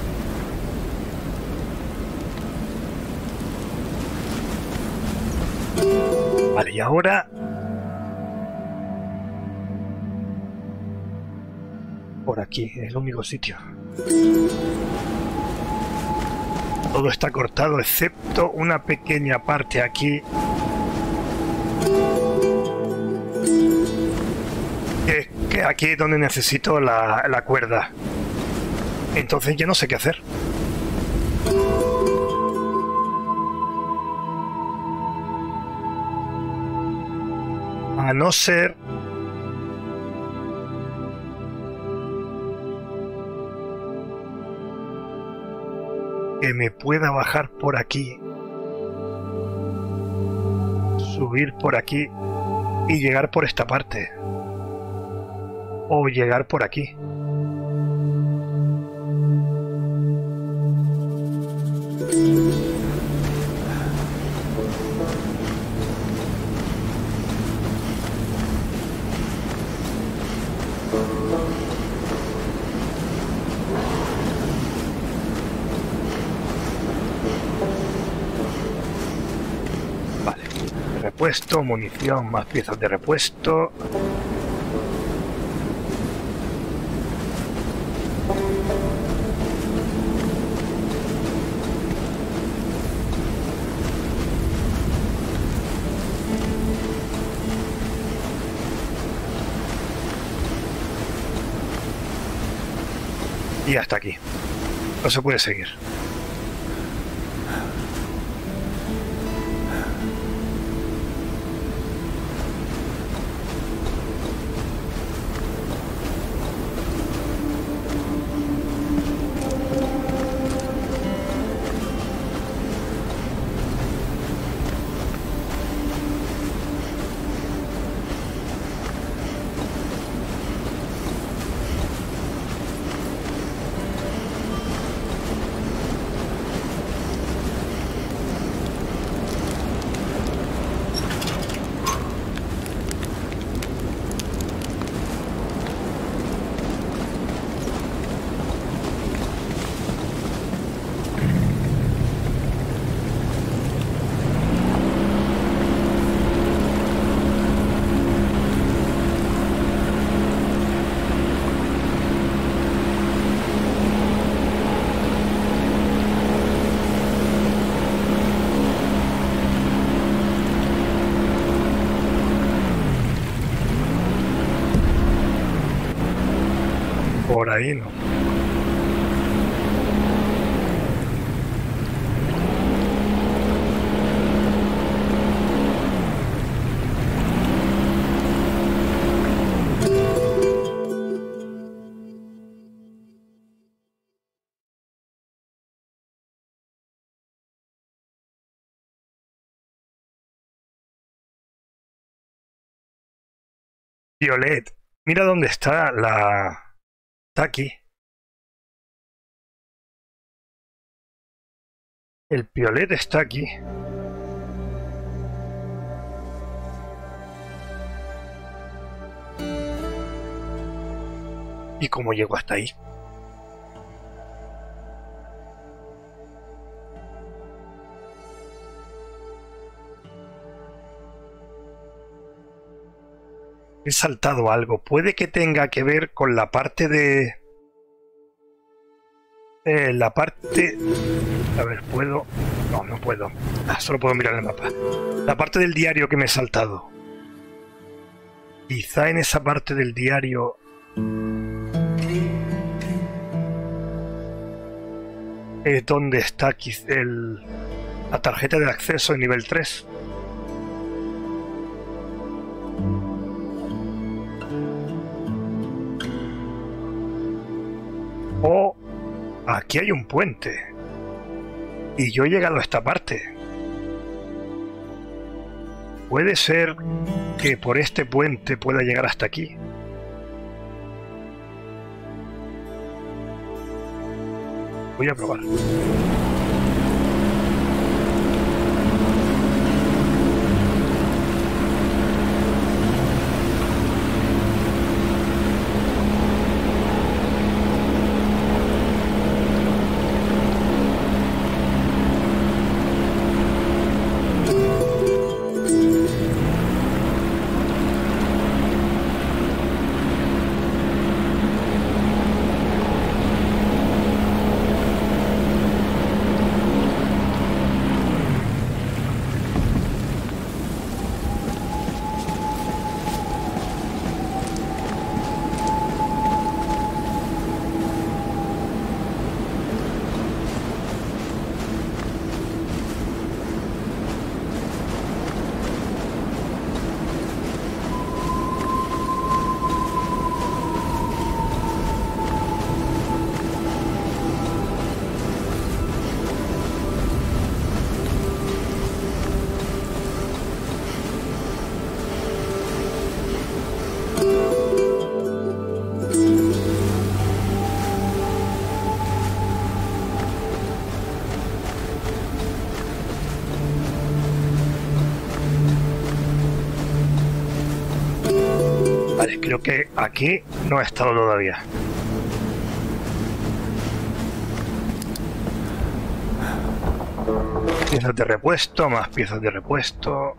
Vale, y ahora... Por aquí, es el único sitio. Todo está cortado excepto una pequeña parte aquí. Que aquí es donde necesito la cuerda. Entonces ya no sé qué hacer. A no ser... que me pueda bajar por aquí, subir por aquí y llegar por esta parte. O llegar por aquí. Vale. Repuesto, munición, más piezas de repuesto. Y hasta aquí. No se puede seguir. Por ahí no. Violet, mira dónde está la... Está aquí. El piolet está aquí. ¿Y cómo llego hasta ahí? He saltado algo. Puede que tenga que ver con la parte de... la parte... A ver, ¿puedo? No, no puedo. Solo puedo mirar el mapa. La parte del diario que me he saltado. Quizá en esa parte del diario... es donde está aquí la tarjeta de acceso en nivel 3. O aquí hay un puente y yo he llegado a esta parte. Puede ser que por este puente pueda llegar hasta aquí. Voy a probar. Vale, creo que aquí no he estado todavía. Piezas de repuesto, más piezas de repuesto.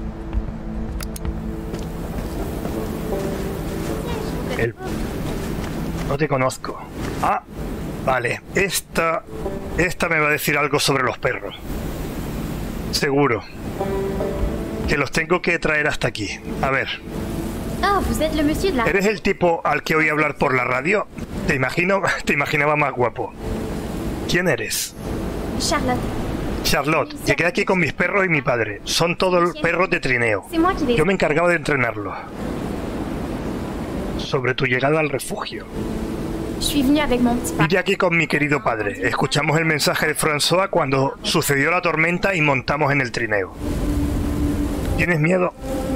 No te conozco. Ah, vale. Esta me va a decir algo sobre los perros. Seguro. Que los tengo que traer hasta aquí. A ver. Oh, vous êtes le monsieur de la... ¿Eres el tipo al que oí hablar por la radio? Te imaginaba más guapo. ¿Quién eres? Charlotte. Charlotte, llegué aquí con mis perros y mi padre. Son todos perros de trineo. Yo me encargaba de entrenarlos. Sobre tu llegada al refugio. Vine aquí con mi querido padre. Escuchamos el mensaje de François cuando sucedió la tormenta y montamos en el trineo. ¿Tienes miedo?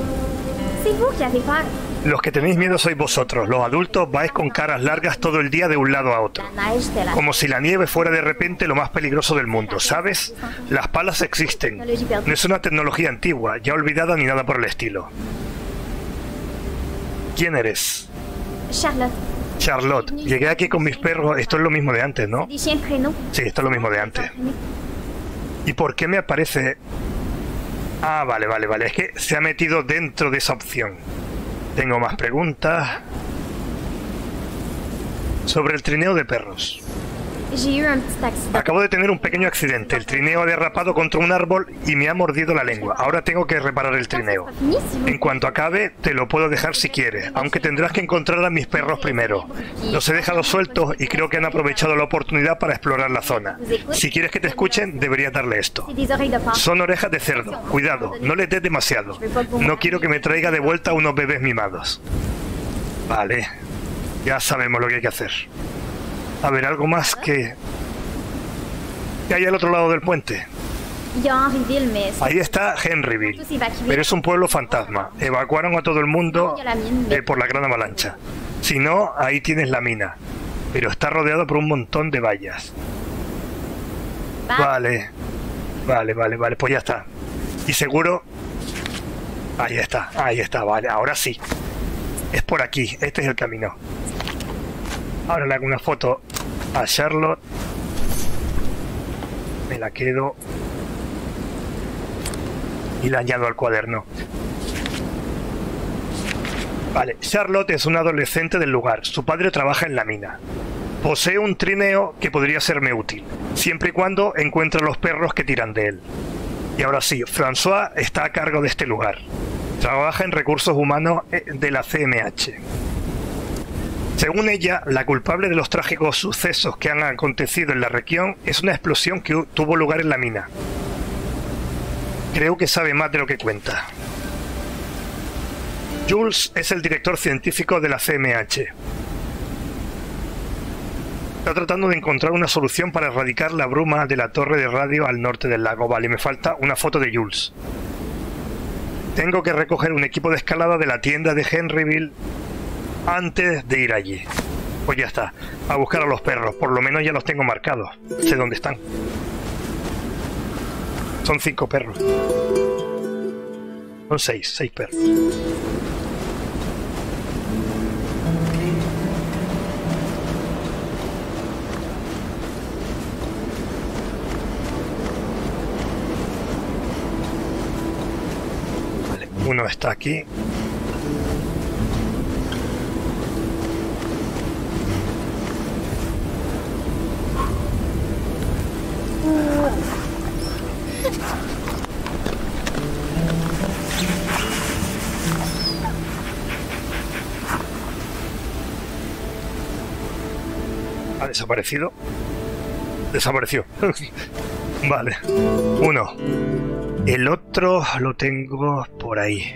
Los que tenéis miedo sois vosotros. Los adultos vais con caras largas todo el día de un lado a otro. Como si la nieve fuera de repente lo más peligroso del mundo, ¿sabes? Las palas existen. No es una tecnología antigua, ya olvidada ni nada por el estilo. ¿Quién eres? Charlotte. Llegué aquí con mis perros. Esto es lo mismo de antes, ¿no? Sí, esto es lo mismo de antes. ¿Y por qué me aparece...? Ah, vale. Es que se ha metido dentro de esa opción. Tengo más preguntas. Sobre el trineo de perros. Acabo de tener un pequeño accidente. El trineo ha derrapado contra un árbol y me ha mordido la lengua. Ahora tengo que reparar el trineo. En cuanto acabe, te lo puedo dejar si quieres, aunque tendrás que encontrar a mis perros primero. Los he dejado sueltos y creo que han aprovechado la oportunidad para explorar la zona. Si quieres que te escuchen, deberías darle esto. Son orejas de cerdo. Cuidado, no les des demasiado. No quiero que me traiga de vuelta unos bebés mimados. Vale, ya sabemos lo que hay que hacer. A ver, algo más que... ¿Qué hay al otro lado del puente? Ahí está Henryville, pero es un pueblo fantasma. Evacuaron a todo el mundo por la gran avalancha. Si no, ahí tienes la mina, pero está rodeado por un montón de vallas. Vale, pues ya está. Y seguro... Ahí está, vale, ahora sí. Es por aquí, este es el camino. Ahora le hago una foto a Charlotte. Me la quedo. Y la añado al cuaderno. Vale, Charlotte es una adolescente del lugar. Su padre trabaja en la mina. Posee un trineo que podría serme útil, siempre y cuando encuentre los perros que tiran de él. Y ahora sí, François está a cargo de este lugar. Trabaja en recursos humanos de la CMH. Según ella, la culpable de los trágicos sucesos que han acontecido en la región es una explosión que tuvo lugar en la mina. Creo que sabe más de lo que cuenta. Jules es el director científico de la CMH. Está tratando de encontrar una solución para erradicar la bruma de la torre de radio al norte del lago. Vale, me falta una foto de Jules. Tengo que recoger un equipo de escalada de la tienda de Henryville antes de ir allí. Pues ya está, a buscar a los perros. Por lo menos ya los tengo marcados. Sé dónde están. Son 5 perros. Son 6 perros. Vale, uno está aquí. ¿Ha desaparecido? Desapareció. Vale. Uno. El otro lo tengo por ahí.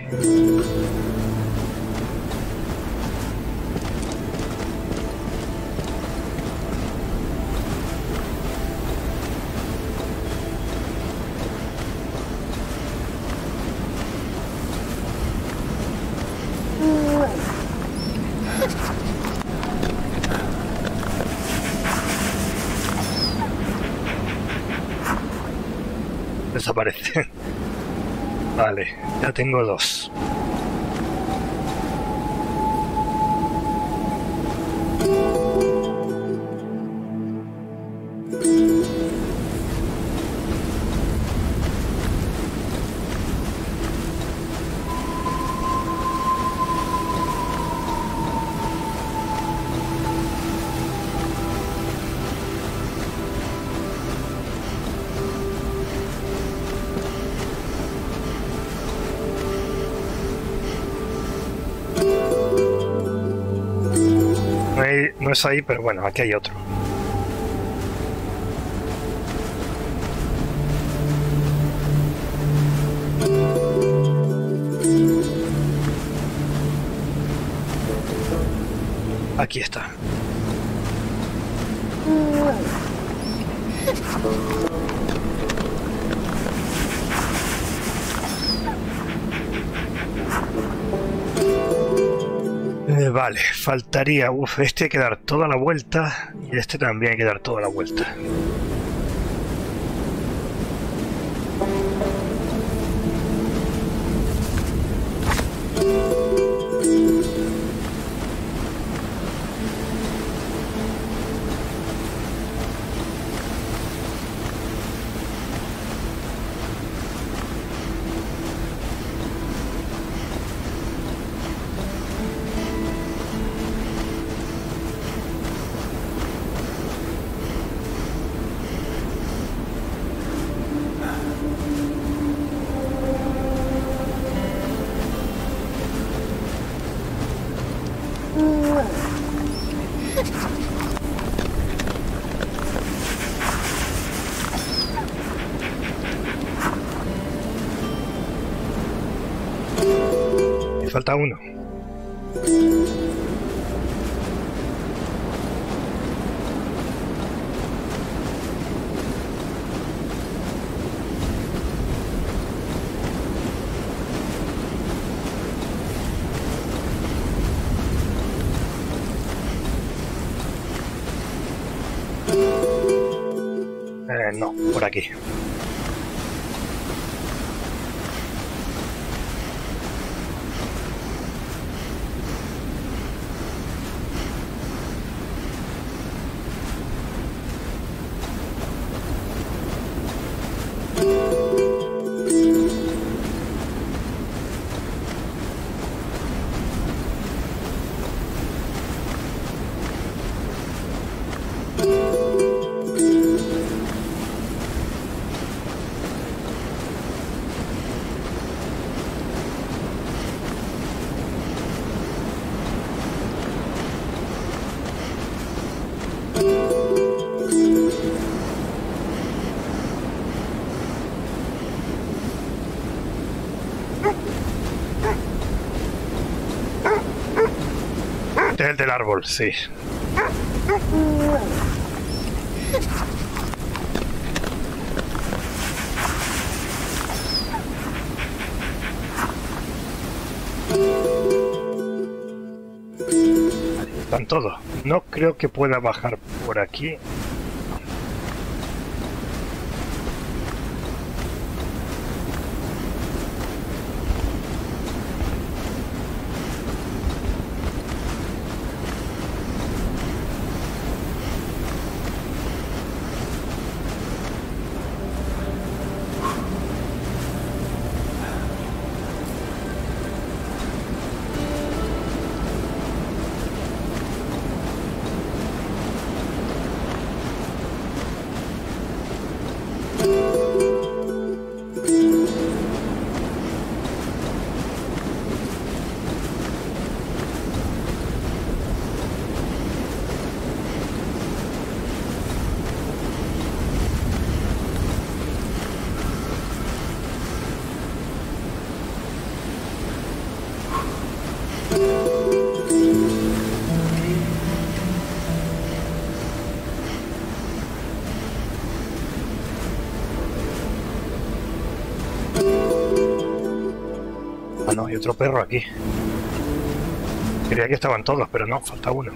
Desaparece. Vale, ya tengo 2. no es ahí, pero bueno, aquí hay otro. Aquí está. Vale, faltaría... este hay que dar toda la vuelta y este también hay que dar toda la vuelta. Me falta uno. No, por aquí. Este es el del árbol, sí. Están todos. No creo que pueda bajar por aquí. Ah, no, hay otro perro aquí. Creía que estaban todos, pero no, falta uno.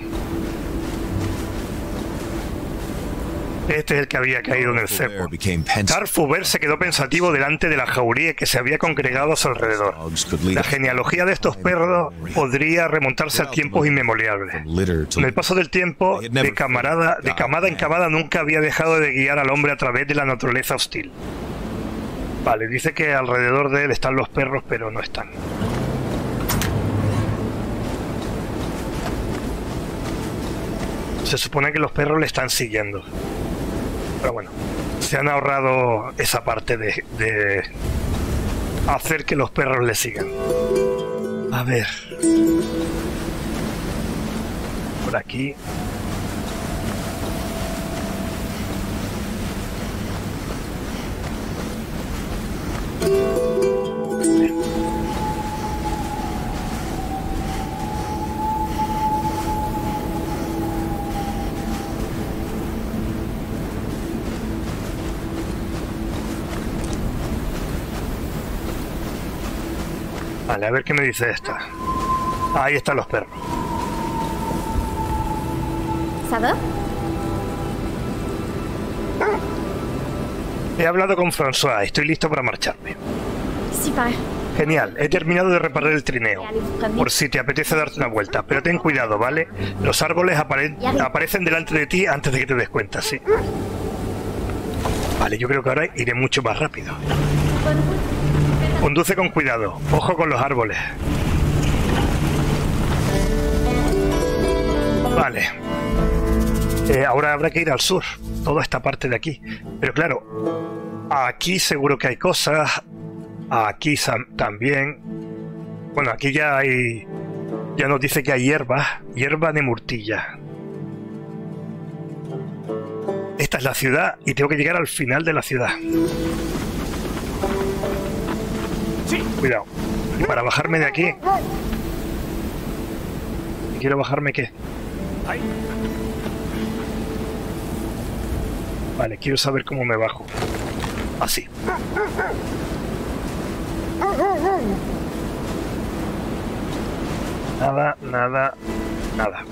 Este es el que había caído en el cepo. Tarfuber se quedó pensativo delante de la jauría que se había congregado a su alrededor. La genealogía de estos perros podría remontarse a tiempos inmemoriales. Con el paso del tiempo, de camada en camada, nunca había dejado de guiar al hombre a través de la naturaleza hostil. Vale, dice que alrededor de él están los perros, pero no están. Se supone que los perros le están siguiendo. Pero bueno, se han ahorrado esa parte de hacer que los perros le sigan. A ver. Por aquí. Vale, a ver qué me dice esta. Ahí están los perros. Ça va? He hablado con François, estoy listo para marcharme. Super. Genial, he terminado de reparar el trineo. Por si te apetece darte una vuelta, pero ten cuidado, ¿vale? Los árboles aparecen delante de ti antes de que te des cuenta, sí. Vale, yo creo que ahora iré mucho más rápido. Conduce con cuidado, ojo con los árboles. Vale. Ahora habrá que ir al sur, toda esta parte de aquí. Pero claro, aquí seguro que hay cosas. Aquí también. Bueno, aquí ya hay... Ya nos dice que hay hierba de murtilla. Esta es la ciudad y tengo que llegar al final de la ciudad. Cuidado. Y para bajarme de aquí... ¿Quiero bajarme qué? Vale, quiero saber cómo me bajo. Así. Nada, nada, nada.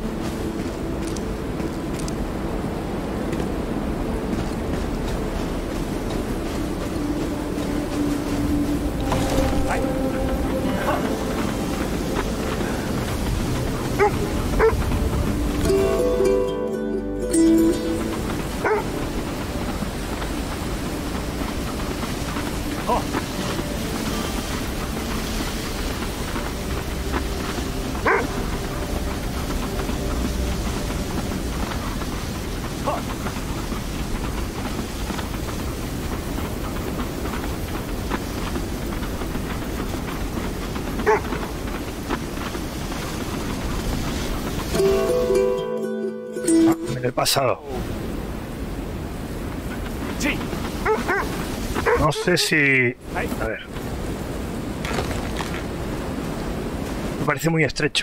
En el pasado. No sé si... A ver. Me parece muy estrecho.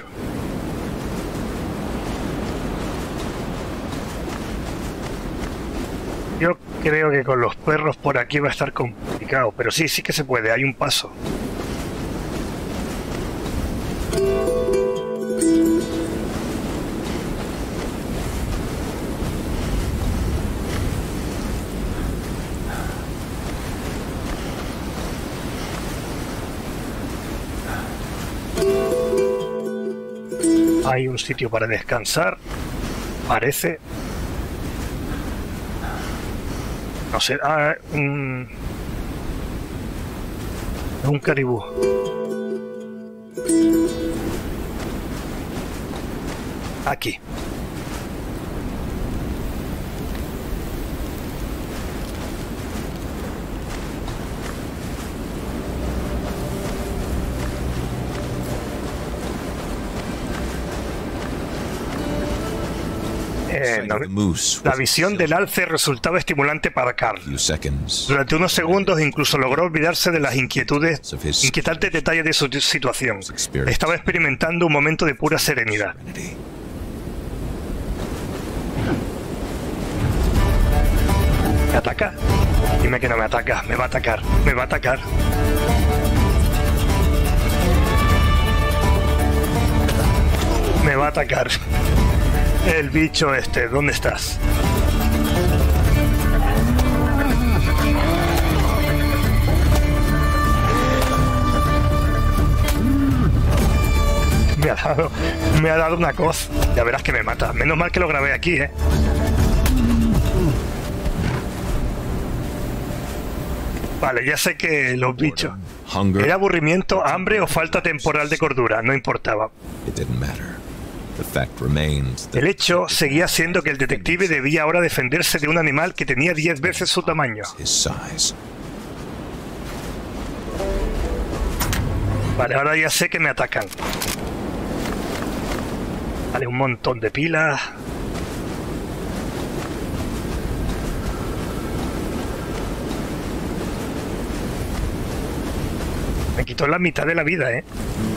Yo creo que con los perros por aquí va a estar complicado, pero sí, sí que se puede, hay un paso. Hay un sitio para descansar, parece. No sé, un caribú. Aquí. La visión del alce resultaba estimulante para Carl. Durante unos segundos incluso logró olvidarse de las inquietantes detalles de su situación. Estaba experimentando un momento de pura serenidad. ¿Me ataca? Dime que no me ataca. Me va a atacar. Me va a atacar. Me va a atacar. El bicho este, ¿dónde estás? Me ha dado una coz. Ya verás que me mata. Menos mal que lo grabé aquí, ¿eh? Vale, ya sé que los bichos... Era aburrimiento, hambre o falta temporal de cordura. No importaba. El hecho seguía siendo que el detective debía ahora defenderse de un animal que tenía 10 veces su tamaño. Vale, ahora ya sé que me atacan. Vale, un montón de pilas. Me quitó la mitad de la vida, ¿eh?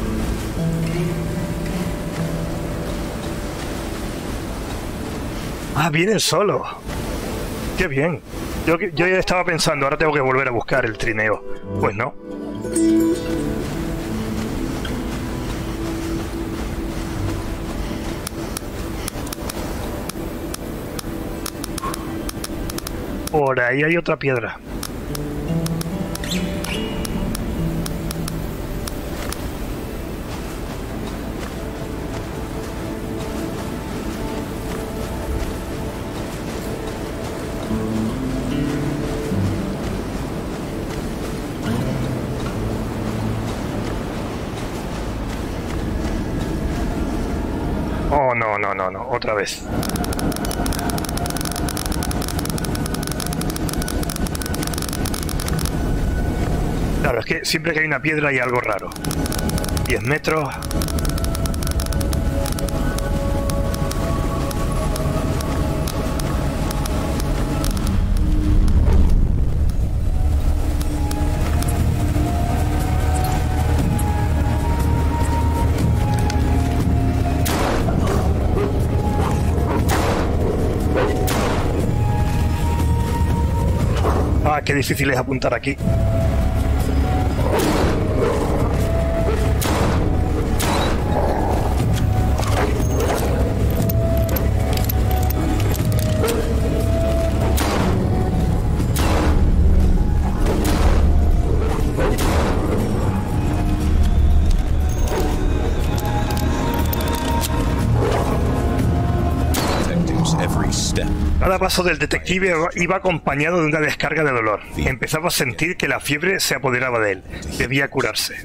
Ah, vienen solos. Qué bien. Yo ya estaba pensando, ahora tengo que volver a buscar el trineo. Pues no. Por ahí hay otra piedra. Oh, no, no, no, no, otra vez. Claro, es que siempre que hay una piedra hay algo raro. 10 metros. Ah, qué difícil es apuntar aquí. Cada paso del detective iba acompañado de una descarga de dolor. Empezaba a sentir que la fiebre se apoderaba de él. Debía curarse.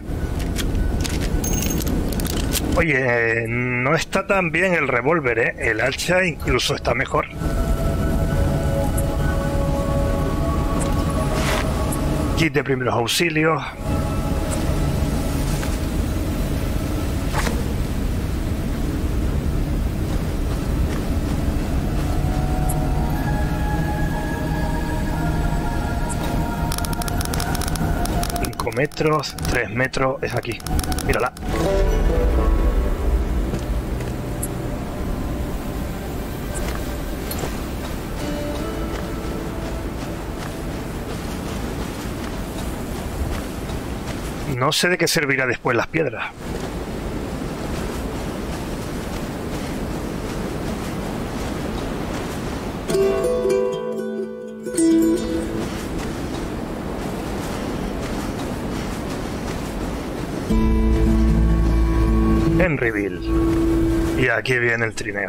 Oye, no está tan bien el revólver, ¿eh? El hacha incluso está mejor. Kit de primeros auxilios. Metros, 3 metros, es aquí. Mírala. No sé de qué servirá después las piedras. Henryville. Y aquí viene el trineo.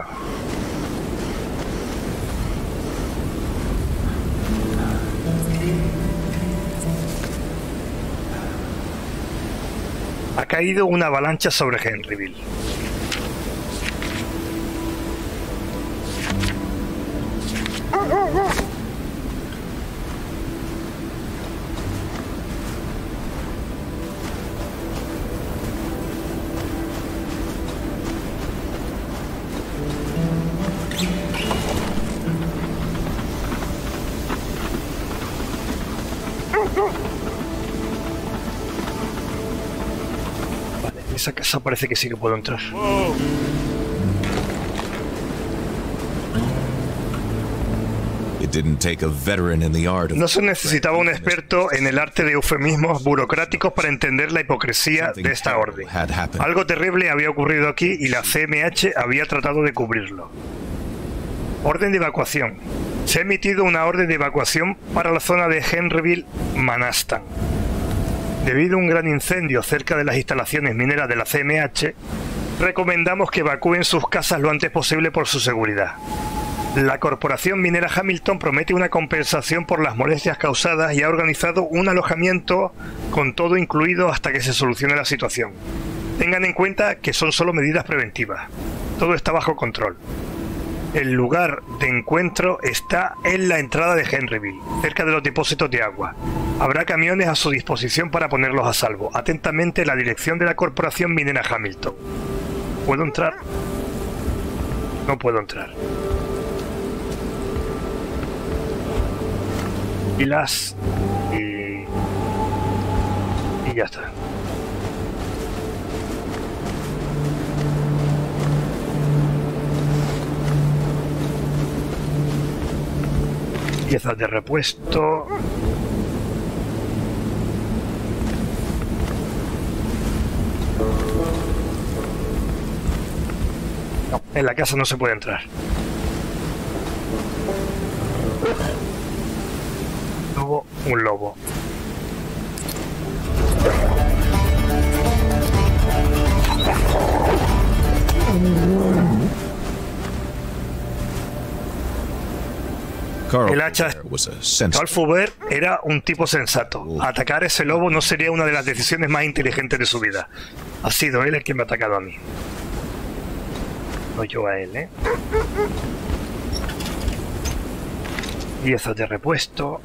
Ha caído una avalancha sobre Henryville. Vale, esa casa parece que sí que puedo entrar. No se necesitaba un experto en el arte de eufemismos burocráticos para entender la hipocresía de esta orden. Algo terrible había ocurrido aquí y la CMH había tratado de cubrirlo. Orden de evacuación. Se ha emitido una orden de evacuación para la zona de Henryville, Manhattan. Debido a un gran incendio cerca de las instalaciones mineras de la CMH, recomendamos que evacúen sus casas lo antes posible por su seguridad. La corporación minera Hamilton promete una compensación por las molestias causadas y ha organizado un alojamiento con todo incluido hasta que se solucione la situación. Tengan en cuenta que son solo medidas preventivas. Todo está bajo control. El lugar de encuentro está en la entrada de Henryville, cerca de los depósitos de agua. Habrá camiones a su disposición para ponerlos a salvo. Atentamente, la dirección de la corporación minera Hamilton. ¿Puedo entrar? No puedo entrar. Pilas y ya está. Piezas de repuesto. No, en la casa no se puede entrar. Lobo, un lobo. El hacha. Carl Fuller era un tipo sensato. Atacar a ese lobo no sería una de las decisiones más inteligentes de su vida. Ha sido él el que me ha atacado a mí. No yo a él, ¿eh? Piezas de repuesto.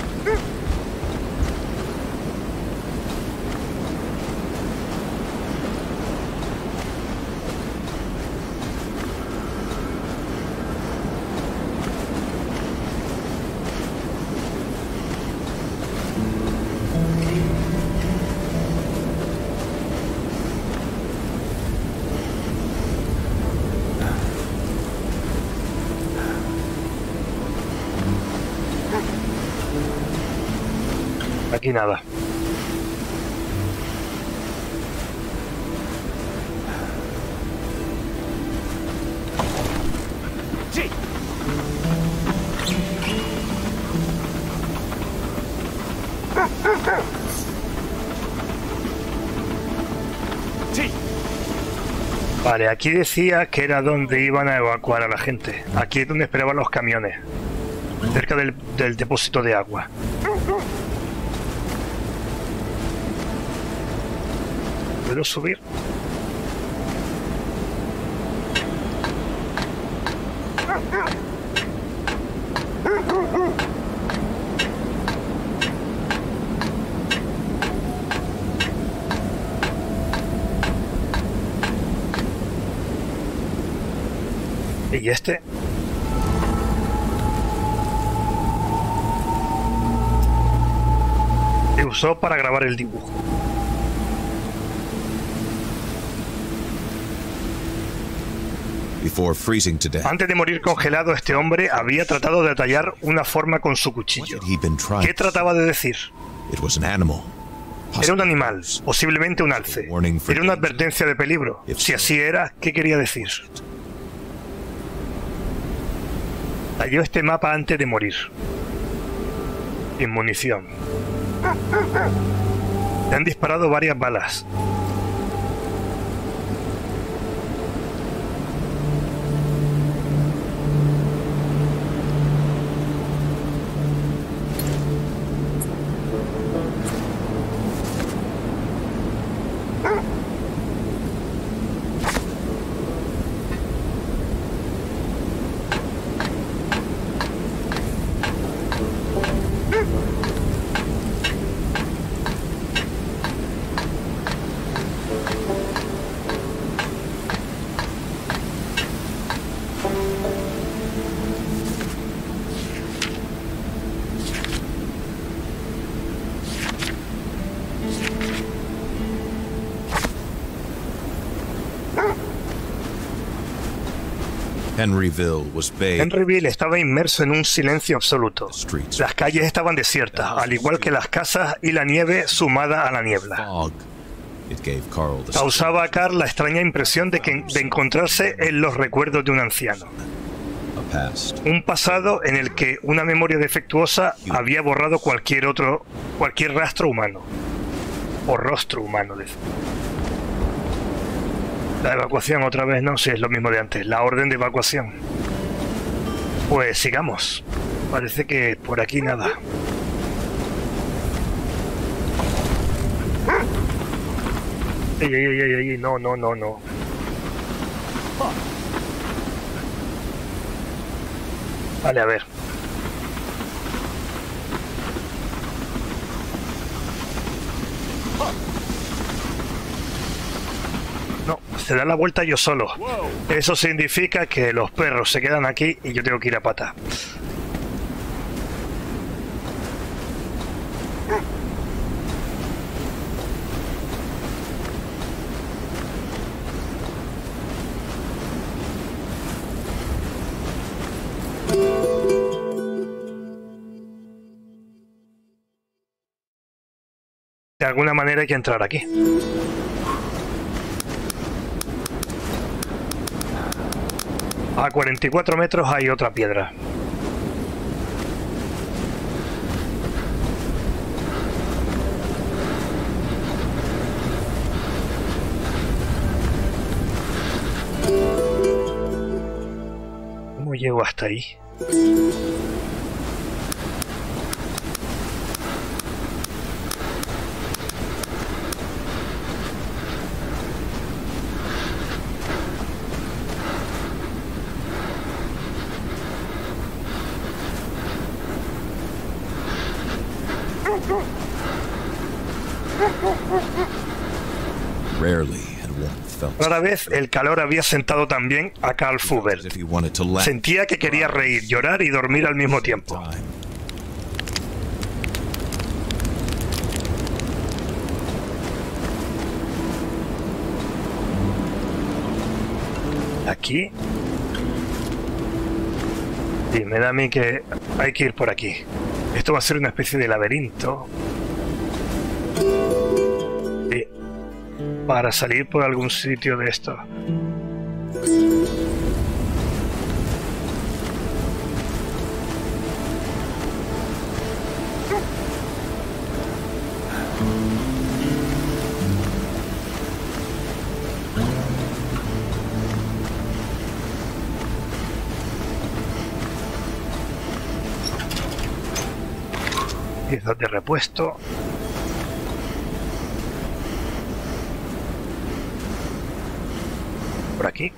Aquí nada. Sí. Sí. Vale, aquí decía que era donde iban a evacuar a la gente. Aquí es donde esperaban los camiones. Cerca del depósito de agua. ¿Puedo subir? ¿Y este? Se usó para grabar el dibujo. Antes de morir congelado, este hombre había tratado de tallar una forma con su cuchillo. ¿Qué trataba de decir? Era un animal, posiblemente un alce. Era una advertencia de peligro. Si así era, ¿qué quería decir? Talló este mapa antes de morir. Sin munición. Le han disparado varias balas. Henryville estaba inmerso en un silencio absoluto. Las calles estaban desiertas, al igual que las casas y la nieve sumada a la niebla. Causaba a Carl la extraña impresión de encontrarse en los recuerdos de un anciano. Un pasado en el que una memoria defectuosa había borrado cualquier rastro humano. O rostro humano. La evacuación otra vez, no, sí, es lo mismo de antes. La orden de evacuación. Pues sigamos. Parece que por aquí nada. Ey, ey, ey, ey, no, no, no, no. Vale, a ver. se da la vuelta yo solo. Eso significa que los perros se quedan aquí y yo tengo que ir a pata. De alguna manera hay que entrar aquí. A 44 metros hay otra piedra. ¿Cómo llego hasta ahí? Rara vez el calor había sentado tan bien a Carl Fubert. Sentía que quería reír, llorar y dormir al mismo tiempo. Aquí. Sí, me da a mí que hay que ir por aquí. Esto va a ser una especie de laberinto. Sí. Para salir por algún sitio de esto. Piezas de repuesto. Por aquí.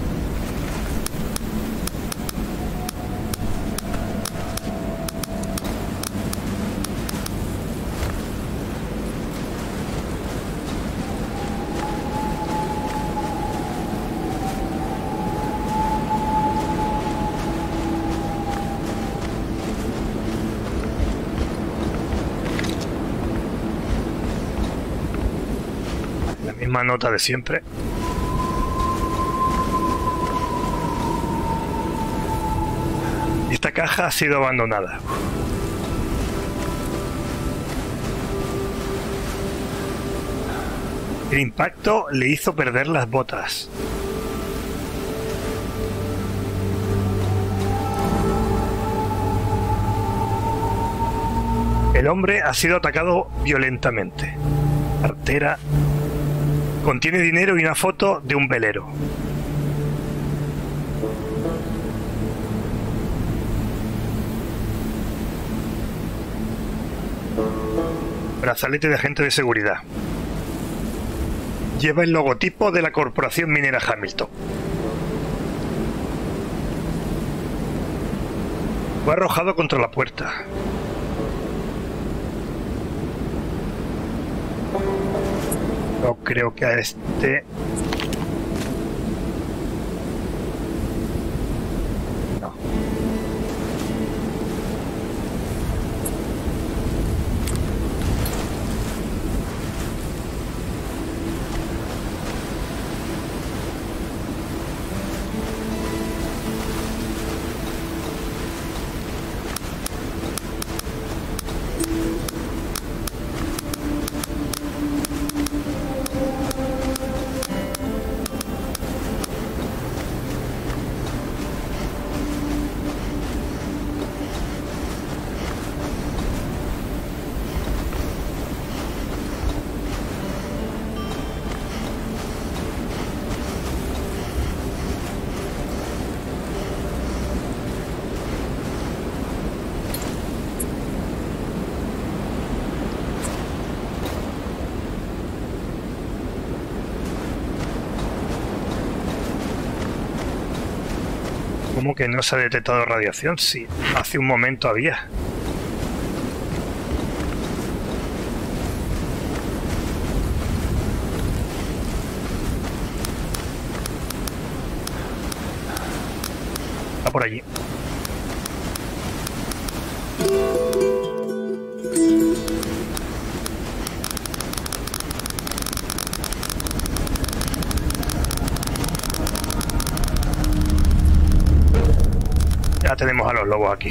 La misma nota de siempre. Esta caja ha sido abandonada. El impacto le hizo perder las botas. El hombre ha sido atacado violentamente. Cartera. Contiene dinero y una foto de un velero. Brazalete de agente de seguridad. Lleva el logotipo de la Corporación Minera Hamilton. Fue arrojado contra la puerta. No creo que a este... No. ¿Cómo que no se ha detectado radiación? Sí, hace un momento había. Está por allí. Ya tenemos a los lobos aquí.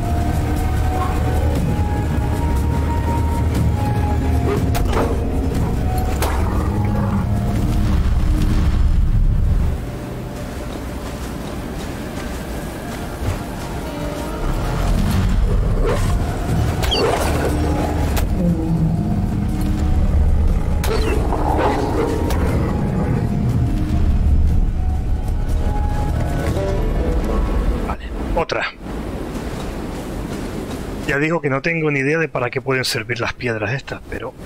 Otra. Ya digo que no tengo ni idea de para qué pueden servir las piedras estas, pero...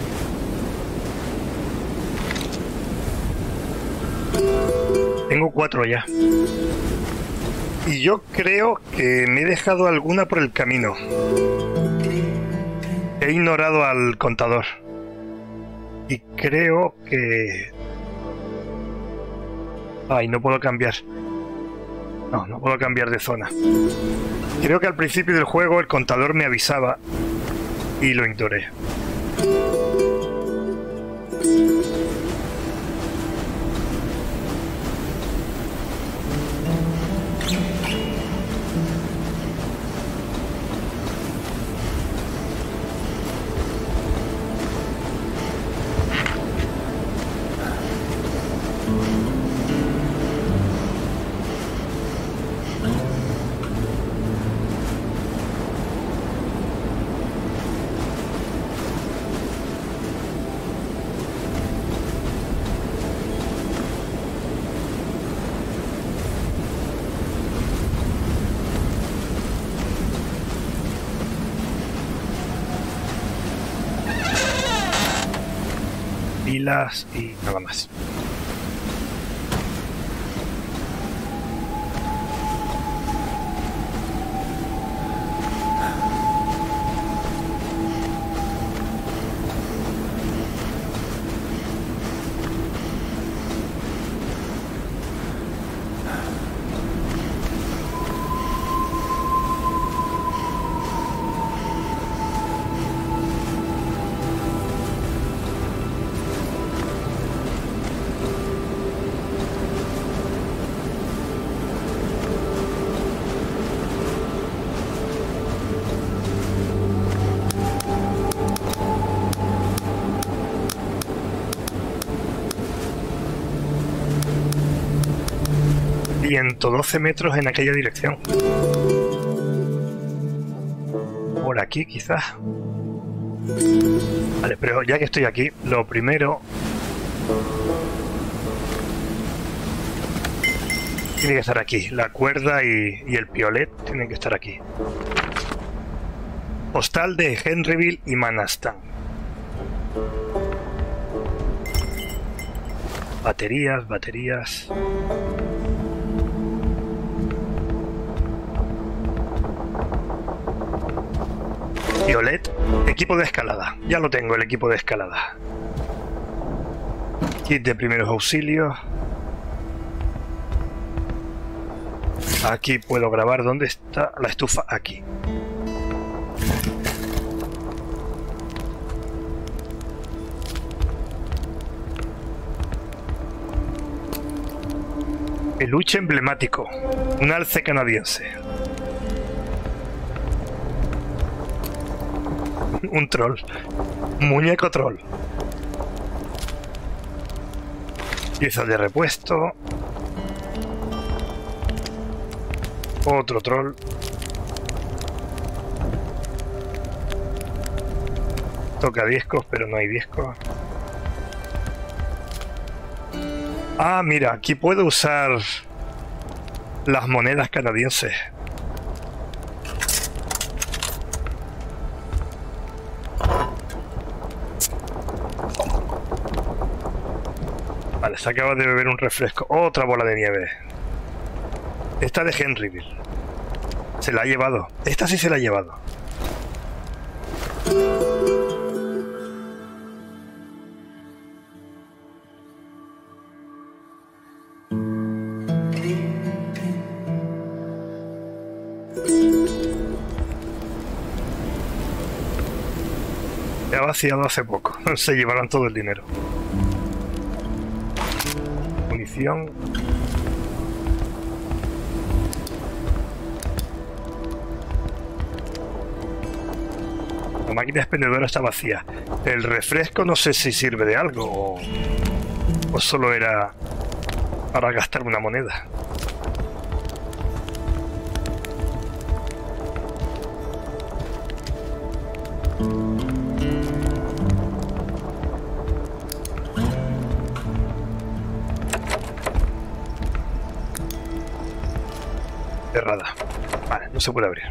Tengo 4 ya. Y yo creo que me he dejado alguna por el camino. He ignorado al contador. Y creo que... Ay, no puedo cambiar. No puedo cambiar de zona. Creo que al principio del juego el contador me avisaba y lo ignoré. Pilas y nada más. ...112 metros en aquella dirección. Por aquí quizás. Vale, pero ya que estoy aquí, lo primero... Tiene que estar aquí. La cuerda y el piolet tienen que estar aquí. Postal de Henryville y Manastan. Baterías. Violet, equipo de escalada. Ya lo tengo, el equipo de escalada. Kit de primeros auxilios. Aquí puedo grabar dónde está la estufa. Aquí. Peluche emblemático. Un alce canadiense. Un troll. Muñeco troll. Piezas de repuesto. Otro troll. Toca discos, pero no hay discos. Ah, mira, aquí puedo usar las monedas canadienses. Vale, se acaba de beber un refresco. Otra bola de nieve. Esta de Henryville. Se la ha llevado. Esta sí se la ha llevado. ha vaciado hace poco. Se llevaron todo el dinero. Munición. La máquina expendedora está vacía. El refresco no sé si sirve de algo o solo era para gastar una moneda. Cerrada. Vale, no se puede abrir.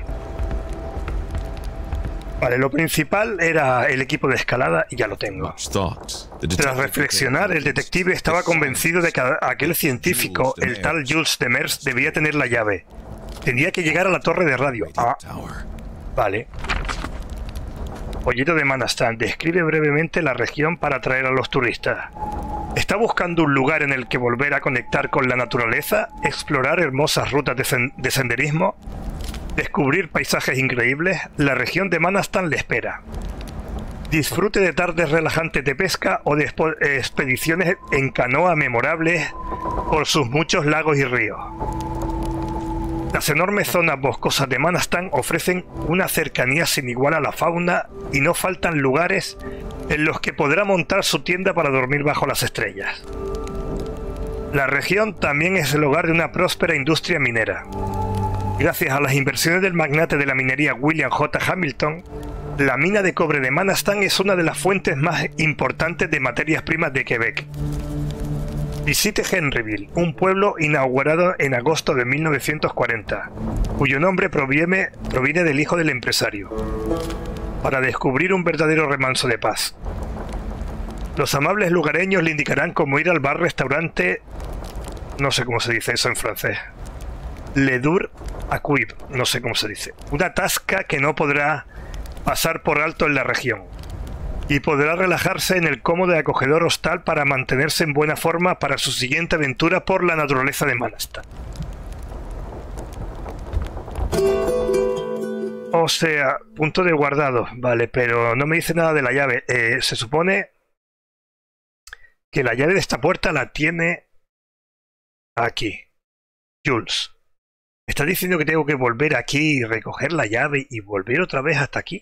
Vale, lo principal era el equipo de escalada y ya lo tengo. Tras reflexionar, el detective estaba convencido de que aquel científico, el tal Jules Demers, debía tener la llave. Tenía que llegar a la torre de radio. Ah, vale. Pollito de Manastan describe brevemente la región para atraer a los turistas. Está buscando un lugar en el que volver a conectar con la naturaleza, explorar hermosas rutas de senderismo, descubrir paisajes increíbles. La región de Manastan le espera. Disfrute de tardes relajantes de pesca o de expediciones en canoa memorables por sus muchos lagos y ríos. Las enormes zonas boscosas de Manastan ofrecen una cercanía sin igual a la fauna y no faltan lugares en los que podrá montar su tienda para dormir bajo las estrellas. La región también es el hogar de una próspera industria minera. Gracias a las inversiones del magnate de la minería William J. Hamilton, la mina de cobre de Manastan es una de las fuentes más importantes de materias primas de Quebec. Visite Henryville, un pueblo inaugurado en agosto de 1940, cuyo nombre proviene del hijo del empresario, para descubrir un verdadero remanso de paz. Los amables lugareños le indicarán cómo ir al bar-restaurante, no sé cómo se dice eso en francés, Le Dur Acuib, no sé cómo se dice, una tasca que no podrá pasar por alto en la región, y podrá relajarse en el cómodo y acogedor hostal para mantenerse en buena forma para su siguiente aventura por la naturaleza de Manastan. O sea, punto de guardado, vale, pero no me dice nada de la llave. Se supone que la llave de esta puerta la tiene aquí, Jules. ¿Me está diciendo que tengo que volver aquí y recoger la llave y volver otra vez hasta aquí?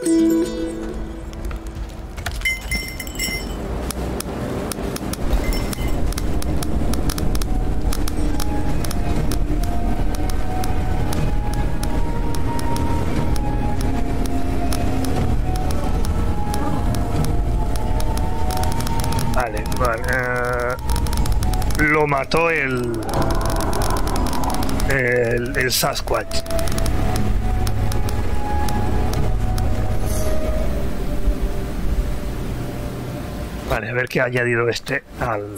Vale, vale. Lo mató el Sasquatch. Vale, a ver qué ha añadido este al...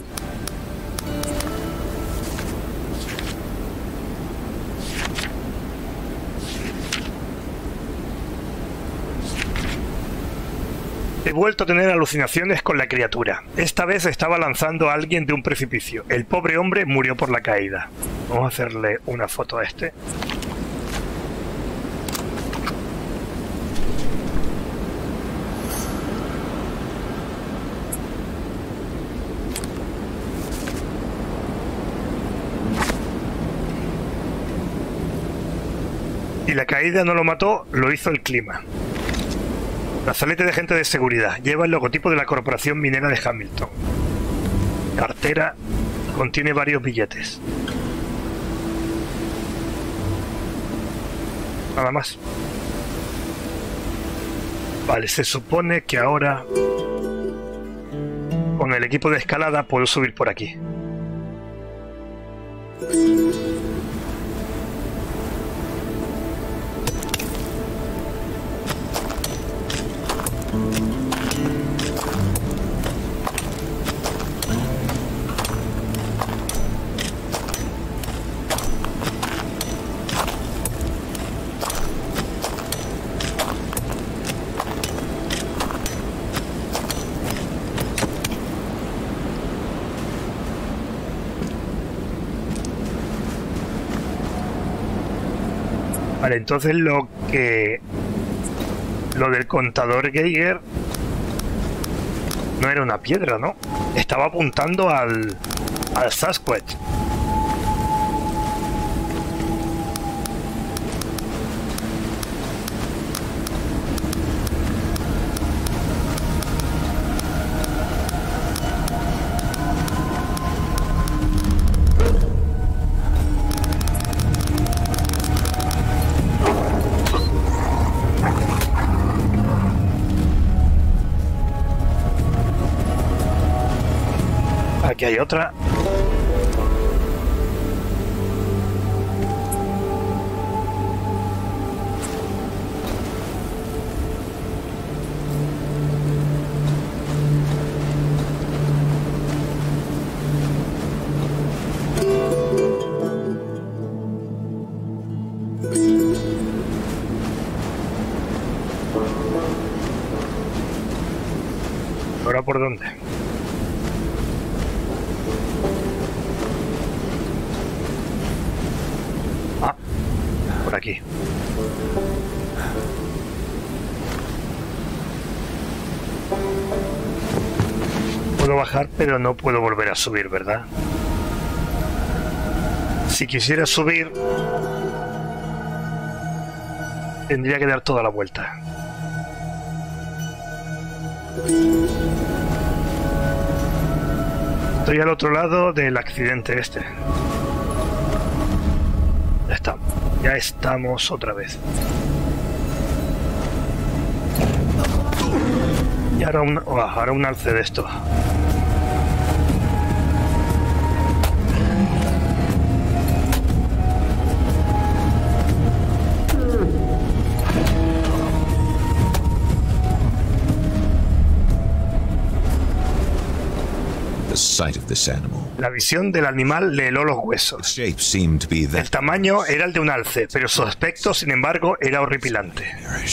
He vuelto a tener alucinaciones con la criatura. Esta vez estaba lanzando a alguien de un precipicio. El pobre hombre murió por la caída. Vamos a hacerle una foto a este. Y la caída no lo mató, lo hizo el clima. Brazalete de agente de seguridad. Lleva el logotipo de la corporación minera de Hamilton. Cartera. Contiene varios billetes. Nada más. Vale, se supone que ahora con el equipo de escalada puedo subir por aquí. Vale, entonces lo del contador Geiger No era una piedra, ¿no? Estaba apuntando al Sasquatch. Aquí hay otra. ¿Ahora por dónde? Ah, por aquí. Puedo bajar, pero no puedo volver a subir, ¿verdad? Si quisiera subir, tendría que dar toda la vuelta. Estoy al otro lado del accidente este. Ya estamos otra vez. Y ahora un alce de esto. La visión del animal le heló los huesos. El tamaño era el de un alce, pero su aspecto, sin embargo, era horripilante.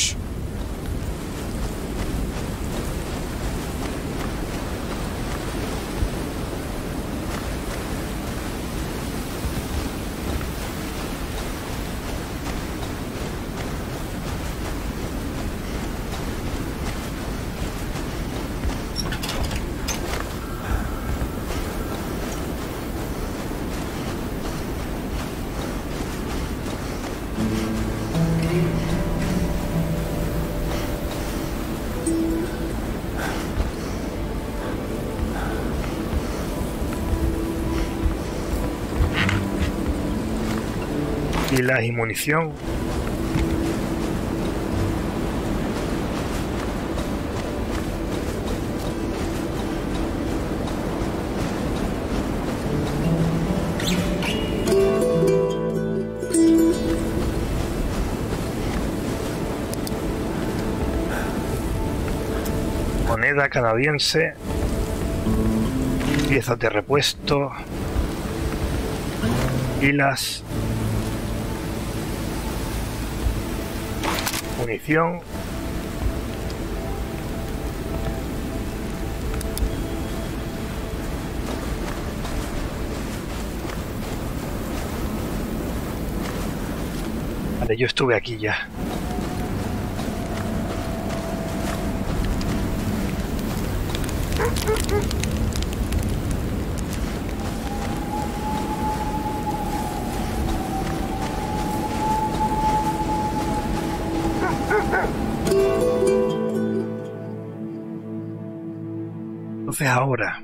Pilas y munición. Moneda canadiense. Piezas de repuesto. Pilas. Munición. Vale, yo estuve aquí ya. Entonces ahora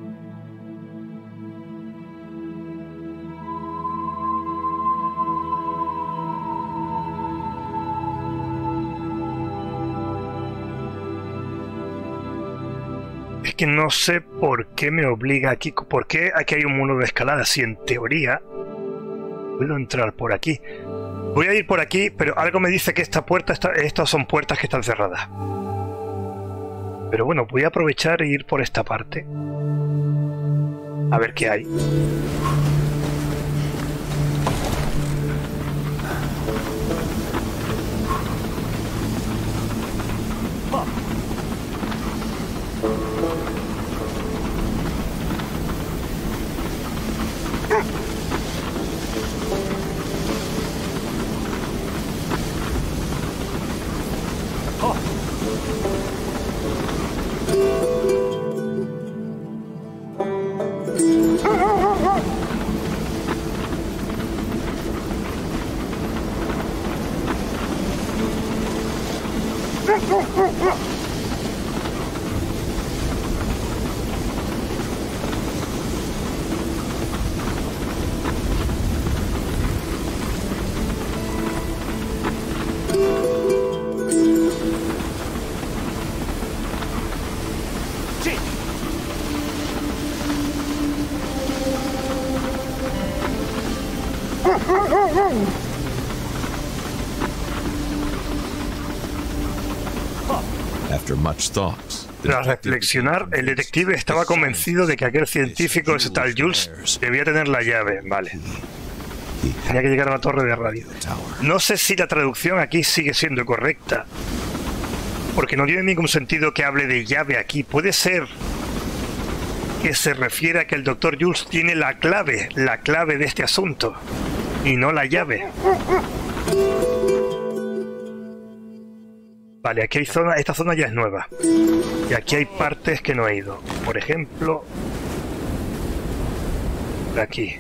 es que no sé por qué me obliga aquí, por qué aquí hay un muro de escalada, si en teoría puedo entrar por aquí. Voy a ir por aquí, pero algo me dice que estas son puertas que están cerradas. Pero bueno, voy a aprovechar e ir por esta parte. A ver qué hay. Tras reflexionar, el detective estaba convencido de que aquel científico, ese tal Jules, debía tener la llave. Vale. Tenía que llegar a la torre de radio. No sé si la traducción aquí sigue siendo correcta, porque no tiene ningún sentido que hable de llave aquí. Puede ser que se refiere a que el Dr. Jules tiene la clave de este asunto, y no la llave. Vale, aquí hay zona, esta zona ya es nueva. Y aquí hay partes que no he ido. Por ejemplo, de aquí.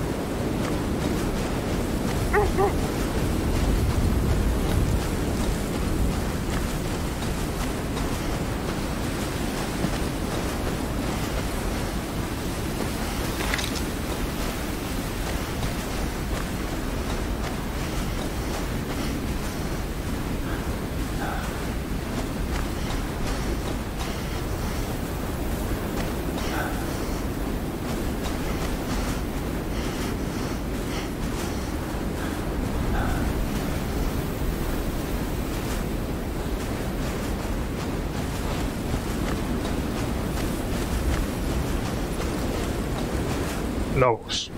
Logos.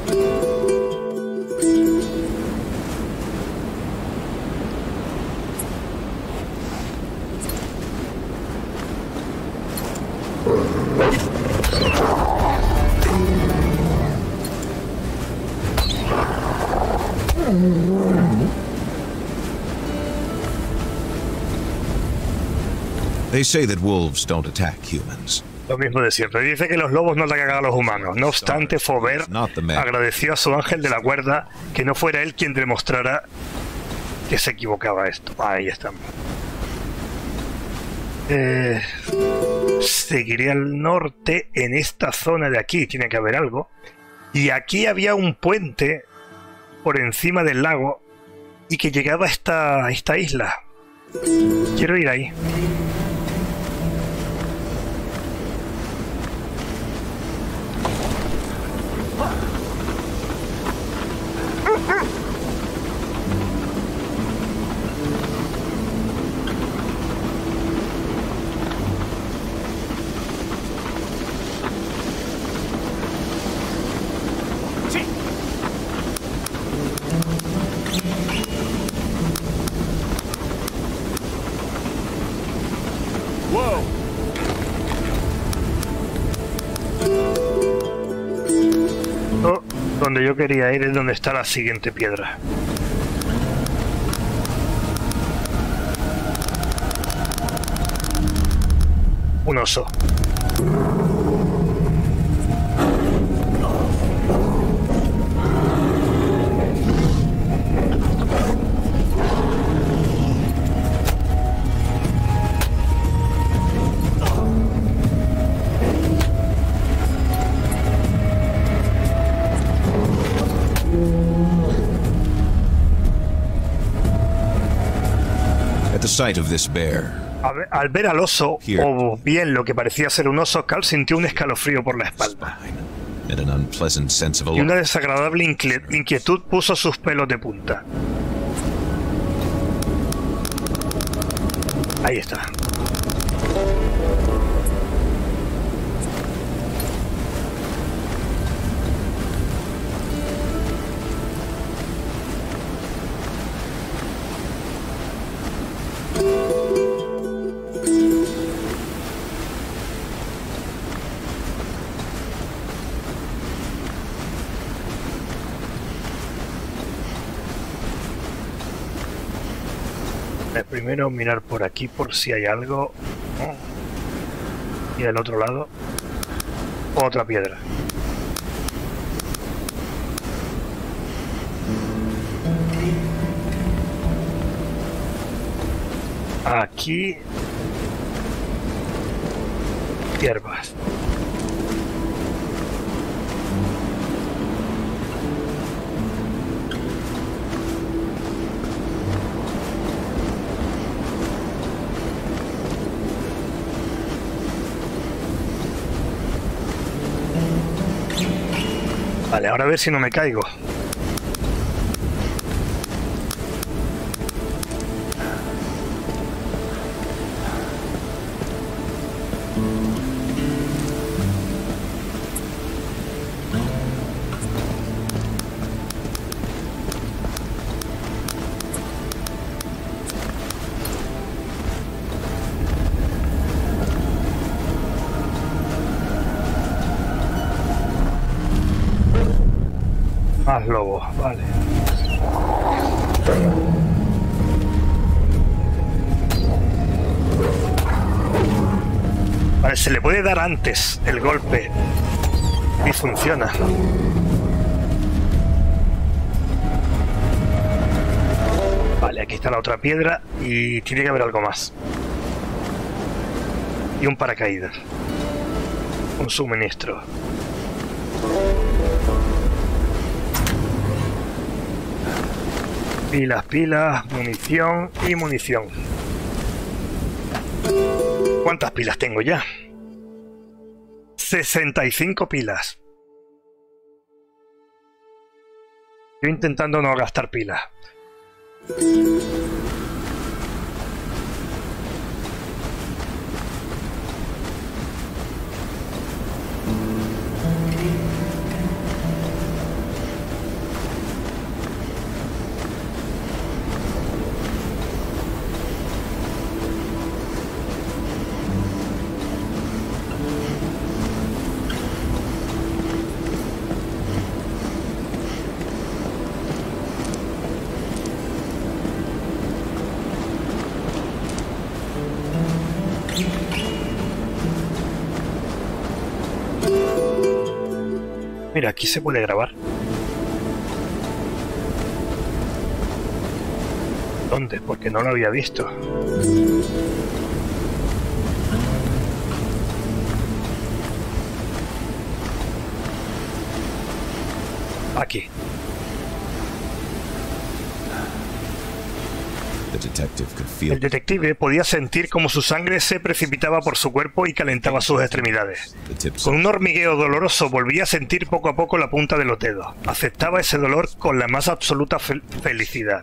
They say that wolves don't attack humans. Lo mismo de siempre. Dice que los lobos no atacan a los humanos. No obstante, Faubert agradeció a su ángel de la guarda que no fuera él quien demostrara que se equivocaba esto. Ahí estamos. Seguiré al norte en esta zona de aquí. Tiene que haber algo. Y aquí había un puente por encima del lago y que llegaba a esta isla. Quiero ir ahí. Donde yo quería ir es donde está la siguiente piedra. Un oso. Sight of this bear. Al ver al oso, o bien lo que parecía ser un oso, Carl sintió un escalofrío por la espalda. Y una desagradable inquietud puso sus pelos de punta. Ahí está. Primero mirar por aquí por si hay algo. Y del otro lado otra piedra. Aquí... hierbas. Vale, ahora a ver si no me caigo. Más lobos, vale. Vale, se le puede dar antes el golpe y funciona. Vale, aquí está la otra piedra y tiene que haber algo más. Y un paracaídas. Un suministro. Pilas, munición y munición. ¿Cuántas pilas tengo ya? 65 pilas. Yo intentando no gastar pilas. Mira, aquí se puede grabar. ¿Dónde? Porque no lo había visto. Aquí. El detective podía sentir cómo su sangre se precipitaba por su cuerpo y calentaba sus extremidades. Con un hormigueo doloroso volvía a sentir poco a poco la punta de los dedos. Aceptaba ese dolor con la más absoluta felicidad.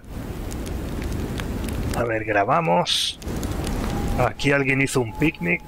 A ver, grabamos. Aquí alguien hizo un picnic.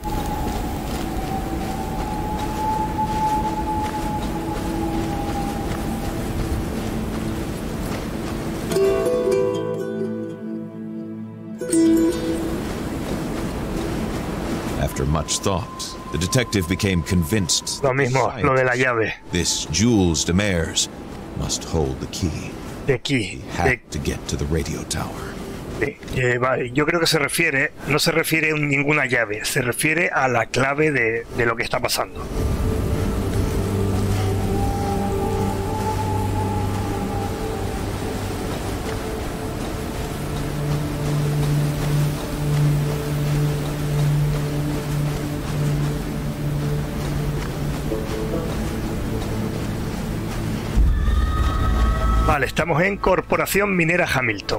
After much thought, the detective became convinced Lo mismo, lo de la llave. this Jules Demers must hold the key. De aquí. He had to get to the radio tower. Vale, yo creo que se refiere, no se refiere a ninguna llave, se refiere a la clave de lo que está pasando. Vale, estamos en Corporación Minera Hamilton.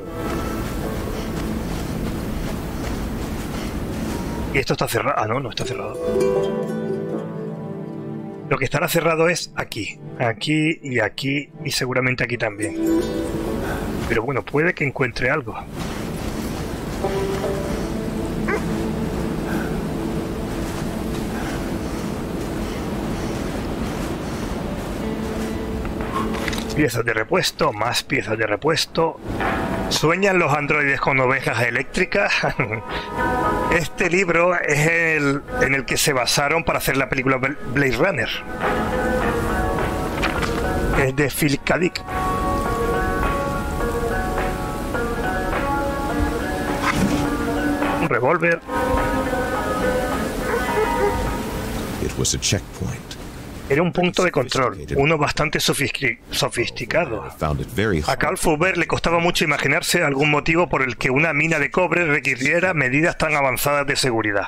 Y esto está cerrado. Ah, no, no está cerrado. Lo que estará cerrado es aquí. Aquí y aquí y seguramente aquí también. Pero bueno, puede que encuentre algo. Piezas de repuesto, más piezas de repuesto. ¿Sueñan los androides con ovejas eléctricas? Este libro es el en el que se basaron para hacer la película Blade Runner. Es de Philip K. Dick. Un revólver. It was a checkpoint. Era un punto de control, uno bastante sofisticado. A Carl Fauber le costaba mucho imaginarse algún motivo por el que una mina de cobre requiriera medidas tan avanzadas de seguridad.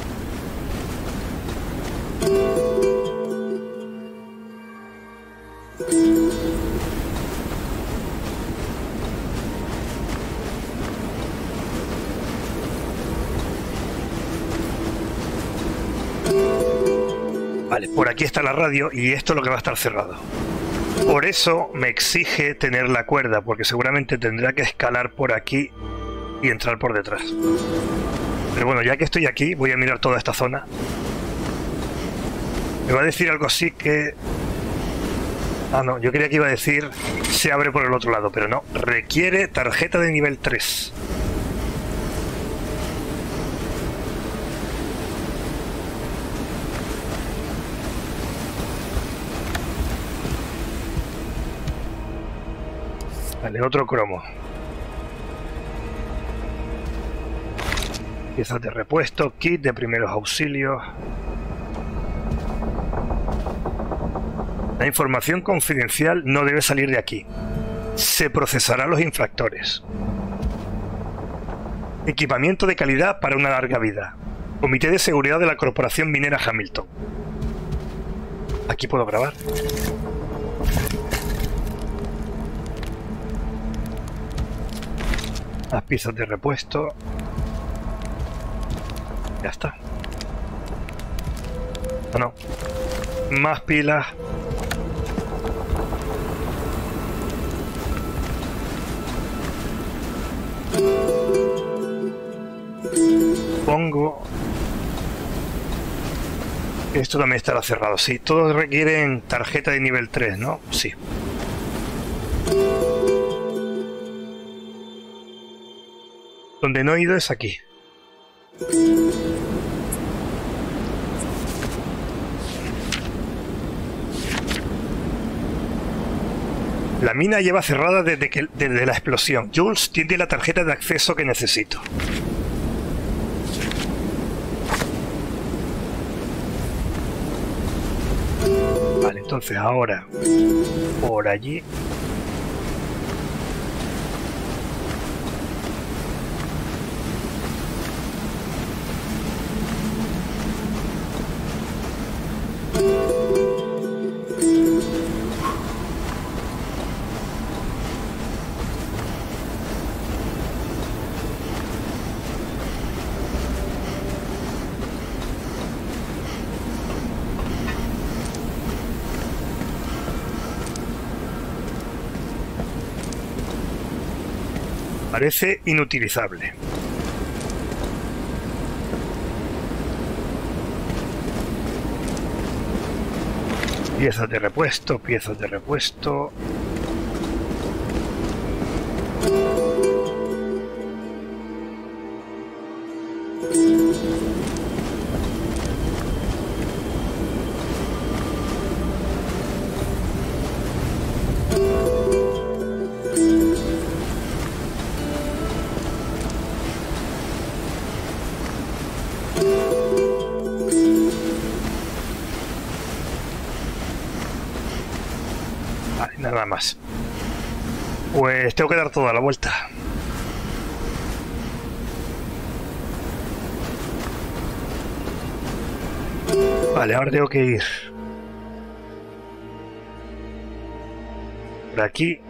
Vale, por aquí está la radio y esto es lo que va a estar cerrado. Por eso me exige tener la cuerda, porque seguramente tendrá que escalar por aquí y entrar por detrás. Pero bueno, ya que estoy aquí, voy a mirar toda esta zona. Me va a decir algo así que... Ah, no, yo creía que iba a decir se abre por el otro lado, pero no. Requiere tarjeta de nivel 3. Vale, otro cromo. Piezas de repuesto, kit de primeros auxilios. La información confidencial no debe salir de aquí. Se procesará a los infractores. Equipamiento de calidad para una larga vida. Comité de seguridad de la Corporación Minera Hamilton. Aquí puedo grabar. Las piezas de repuesto. Ya está. Ah, no. Más pilas. Supongo que esto también estará cerrado. Sí, todos requieren tarjeta de nivel 3, ¿no? Sí. Donde no he ido es aquí. La mina lleva cerrada desde la explosión. Jules tiene la tarjeta de acceso que necesito. Vale, entonces ahora por allí. Parece inutilizable. Piezas de repuesto, piezas de repuesto. Nada más. Pues tengo que dar toda la vuelta. Vale, ahora tengo que ir por aquí.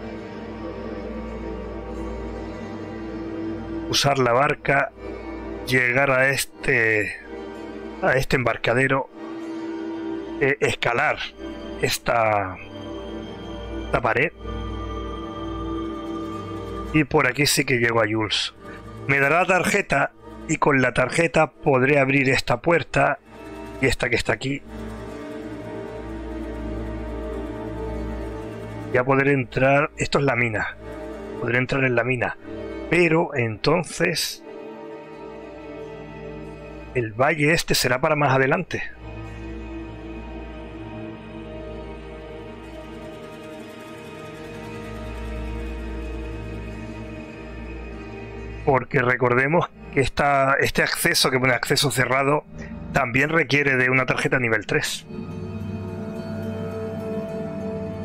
Usar la barca. Llegar a este embarcadero. Escalar esta pared y por aquí sí que llego a Jules. Me dará la tarjeta y con la tarjeta podré abrir esta puerta y esta que está aquí. Ya podré entrar. Esto es la mina. Podré entrar en la mina, pero entonces el valle este será para más adelante. Porque recordemos que este acceso, que pone acceso cerrado, también requiere de una tarjeta nivel 3.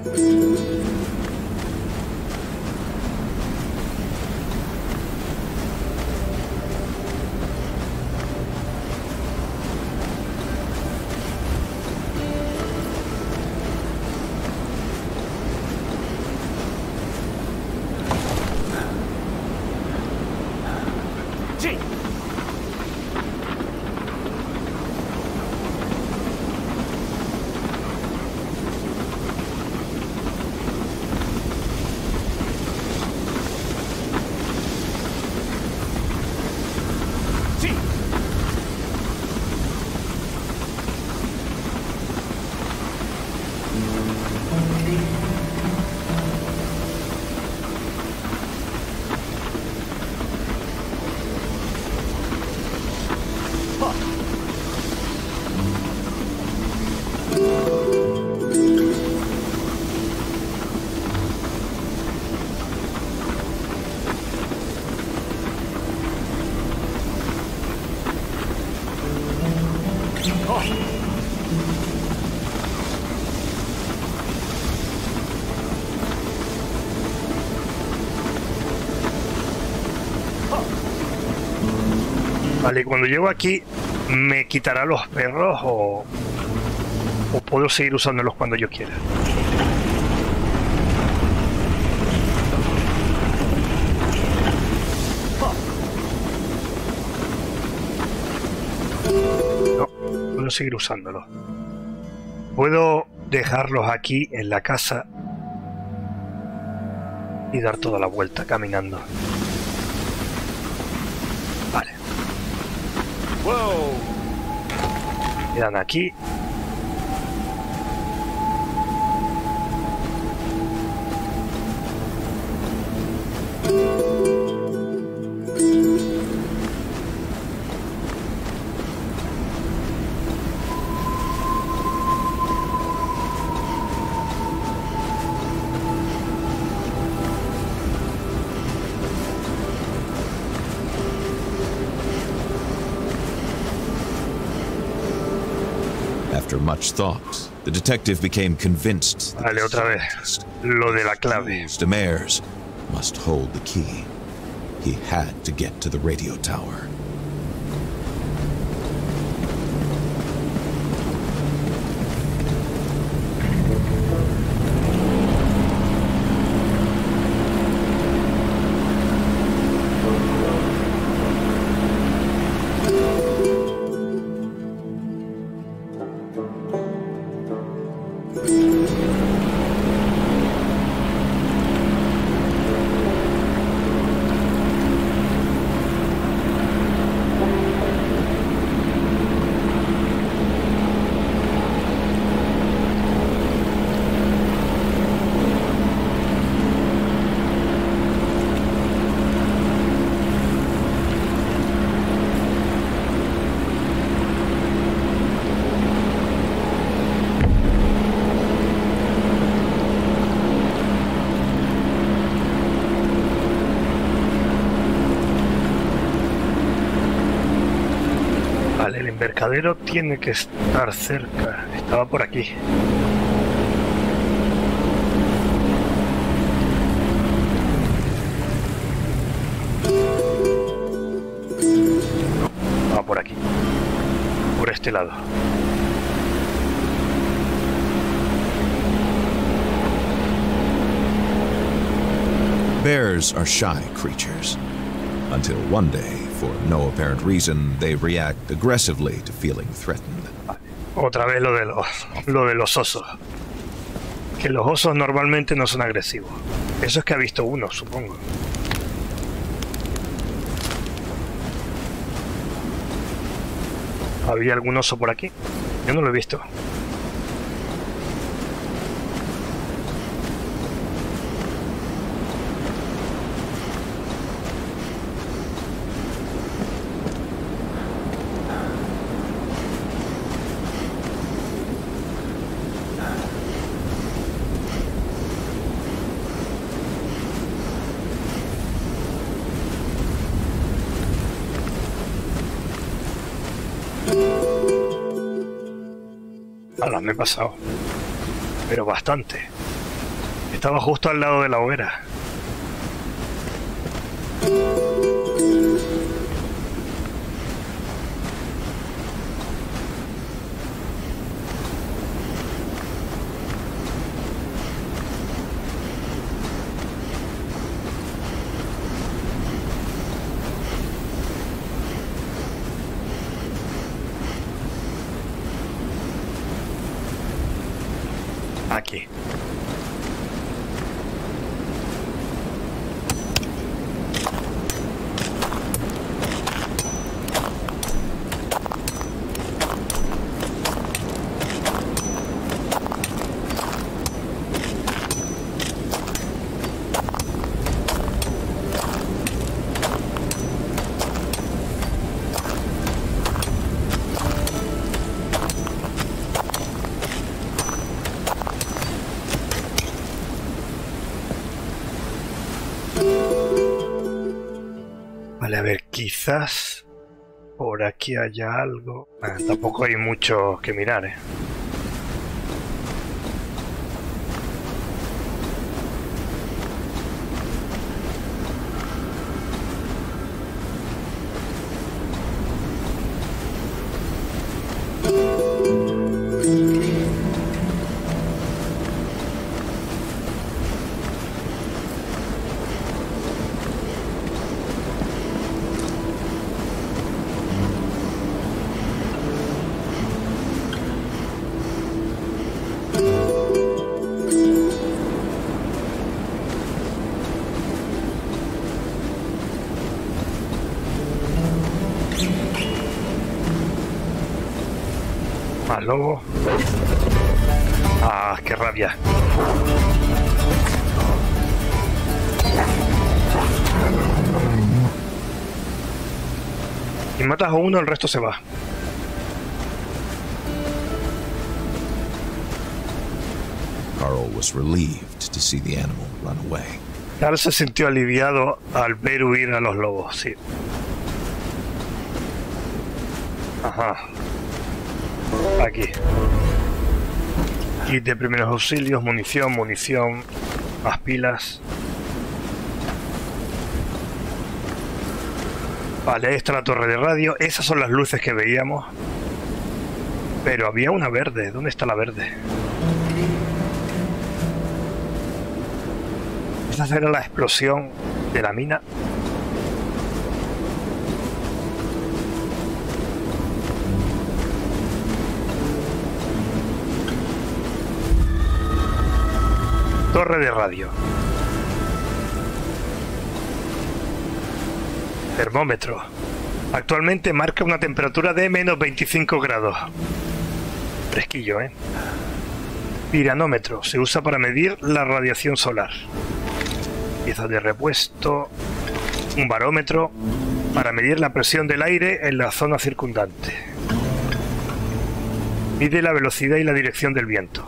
Sí. Sí. Vale, cuando llego aquí, ¿me quitará los perros o puedo seguir usándolos cuando yo quiera? No, puedo seguir usándolos. Puedo dejarlos aquí en la casa y dar toda la vuelta caminando. Vale. Wow. Quedan aquí. After much thought, the detective became convinced that Vale, the otra vez. scientist, Lo de la clave. Jules Demers, must hold the key. He had to get to the radio tower. Vale, el embarcadero tiene que estar cerca. Estaba por aquí. No, va por aquí. Por este lado. Bears are shy creatures. Until one day, for no apparent reason, they react aggressively to feeling threatened. Otra vez lo de los osos. Que los osos normalmente no son agresivos. Eso es que ha visto uno, supongo. ¿Había algún oso por aquí? Yo no lo he visto. Ahora me he pasado. Pero bastante. estaba justo al lado de la hoguera. Aquí. Vale, a ver, quizás por aquí haya algo. Bueno, tampoco hay mucho que mirar, ¿eh? Más lobo. Ah, qué rabia. Si matas a uno, el resto se va. Carl was relieved to see the animal run away. Carl se sintió aliviado al ver huir a los lobos, sí. Ajá. Aquí. Kit de primeros auxilios, munición, más pilas. Vale, ahí está la torre de radio. Esas son las luces que veíamos. Pero había una verde. ¿Dónde está la verde? Esa era la explosión de la mina. Torre de radio. Termómetro. Actualmente marca una temperatura de menos 25 grados. Fresquillo, ¿eh? Piranómetro. Se usa para medir la radiación solar. Piezas de repuesto. Un barómetro para medir la presión del aire en la zona circundante. Mide la velocidad y la dirección del viento.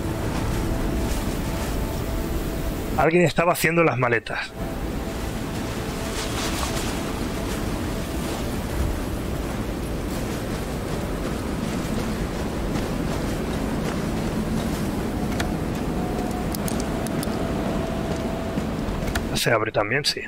Alguien estaba haciendo las maletas. Se abre también, sí.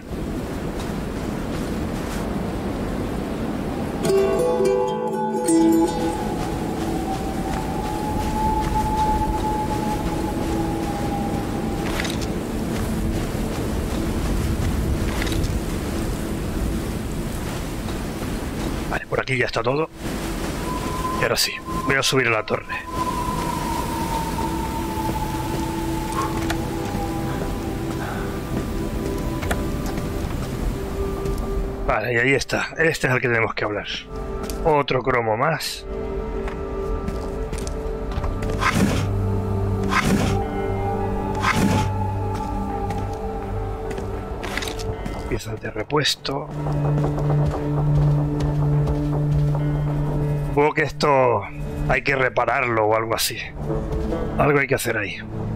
Vale, por aquí ya está todo. Y ahora sí, voy a subir a la torre. Vale, y ahí está. Este es el que tenemos que hablar. Otro cromo más. Piezas de repuesto. Supongo que esto hay que repararlo o algo así. Algo hay que hacer ahí.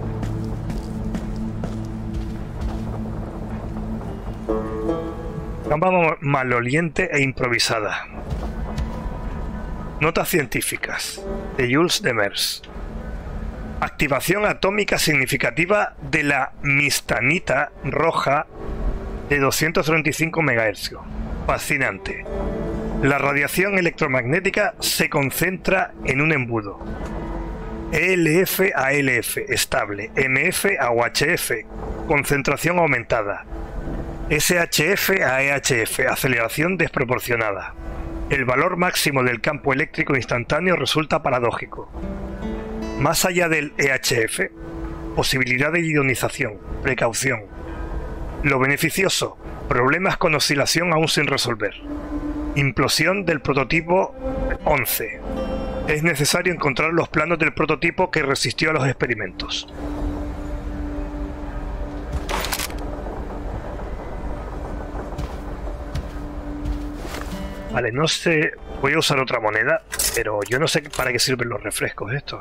Gamba maloliente e improvisada. Notas científicas de Jules Demers. Activación atómica significativa de la mistanita roja de 235 MHz. Fascinante. La radiación electromagnética se concentra en un embudo. ELF a LF, estable. MF a UHF, concentración aumentada. SHF a EHF, aceleración desproporcionada. El valor máximo del campo eléctrico instantáneo resulta paradójico. Más allá del EHF, posibilidad de ionización, precaución. Lo beneficioso, problemas con oscilación aún sin resolver. Implosión del prototipo 11. Es necesario encontrar los planos del prototipo que resistió a los experimentos. Vale, no sé, voy a usar otra moneda, pero yo no sé para qué sirven los refrescos estos.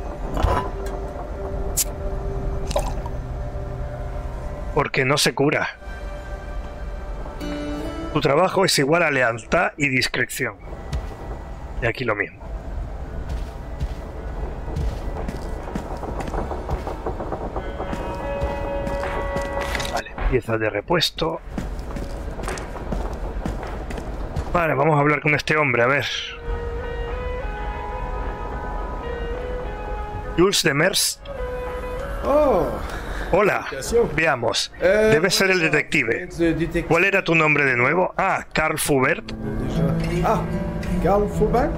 Porque no se cura. Tu trabajo es igual a lealtad y discreción. Y aquí lo mismo. Vale, piezas de repuesto. Vale, vamos a hablar con este hombre, a ver. Jules Demers. Oh, Hola, veamos. Debes ser el detective. ¿Cuál era tu nombre de nuevo? Ah, Carl Fubert. Ah, Carl Fubert.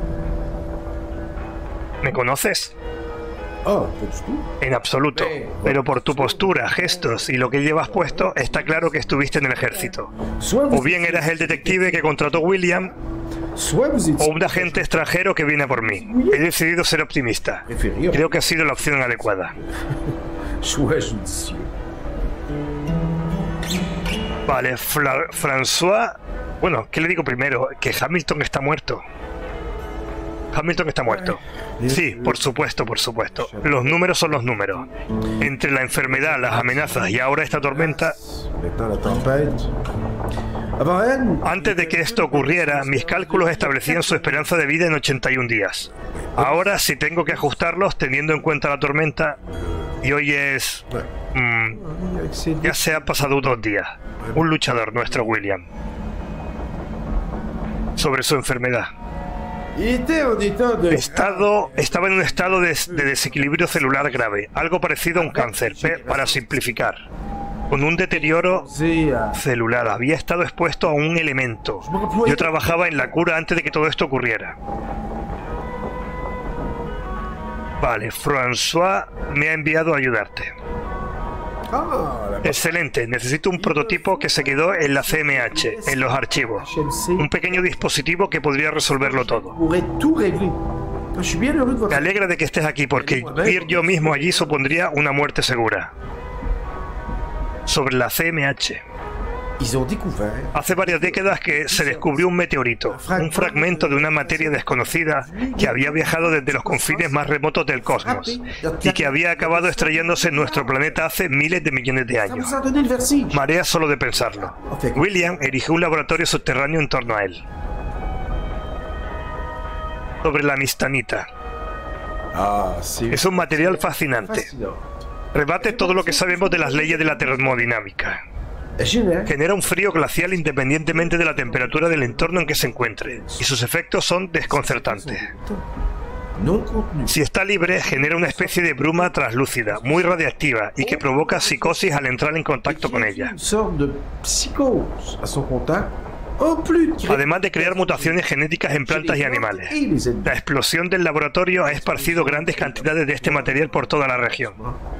¿Me conoces? Oh, ¿eres tú? En absoluto. Pero por tu postura, gestos y lo que llevas puesto, está claro que estuviste en el ejército. O bien eras el detective que contrató William, o un agente extranjero que viene por mí. He decidido ser optimista. Creo que ha sido la opción adecuada. Vale, François... Bueno, ¿qué le digo primero? Que Hamilton está muerto. Hamilton está muerto. Sí, por supuesto, por supuesto. Los números son los números. Entre la enfermedad, las amenazas y ahora esta tormenta... Antes de que esto ocurriera, mis cálculos establecían su esperanza de vida en 81 días. Ahora, si tengo que ajustarlos teniendo en cuenta la tormenta... Y hoy es... ya se han pasado 2 días. Un luchador, nuestro William. Sobre su enfermedad. Estaba en un estado de desequilibrio celular grave, algo parecido a un cáncer, para simplificar. Con un deterioro celular, había estado expuesto a un elemento. Yo trabajaba en la cura antes de que todo esto ocurriera. Vale, François me ha enviado a ayudarte. Excelente, necesito un prototipo que se quedó en la CMH, en los archivos. Un pequeño dispositivo que podría resolverlo todo. Me alegra de que estés aquí porque ir yo mismo allí supondría una muerte segura. Sobre la CMH. Hace varias décadas que se descubrió un meteorito, un fragmento de una materia desconocida que había viajado desde los confines más remotos del cosmos y que había acabado estrellándose en nuestro planeta hace miles de millones de años. Marea solo de pensarlo. William erigió un laboratorio subterráneo en torno a él. Sobre la mistanita. Es un material fascinante. Rebate todo lo que sabemos de las leyes de la termodinámica. Genera un frío glacial independientemente de la temperatura del entorno en que se encuentre, y sus efectos son desconcertantes. Si está libre, genera una especie de bruma translúcida, muy radiactiva, y que provoca psicosis al entrar en contacto con ella. Además de crear mutaciones genéticas en plantas y animales. La explosión del laboratorio ha esparcido grandes cantidades de este material por toda la región.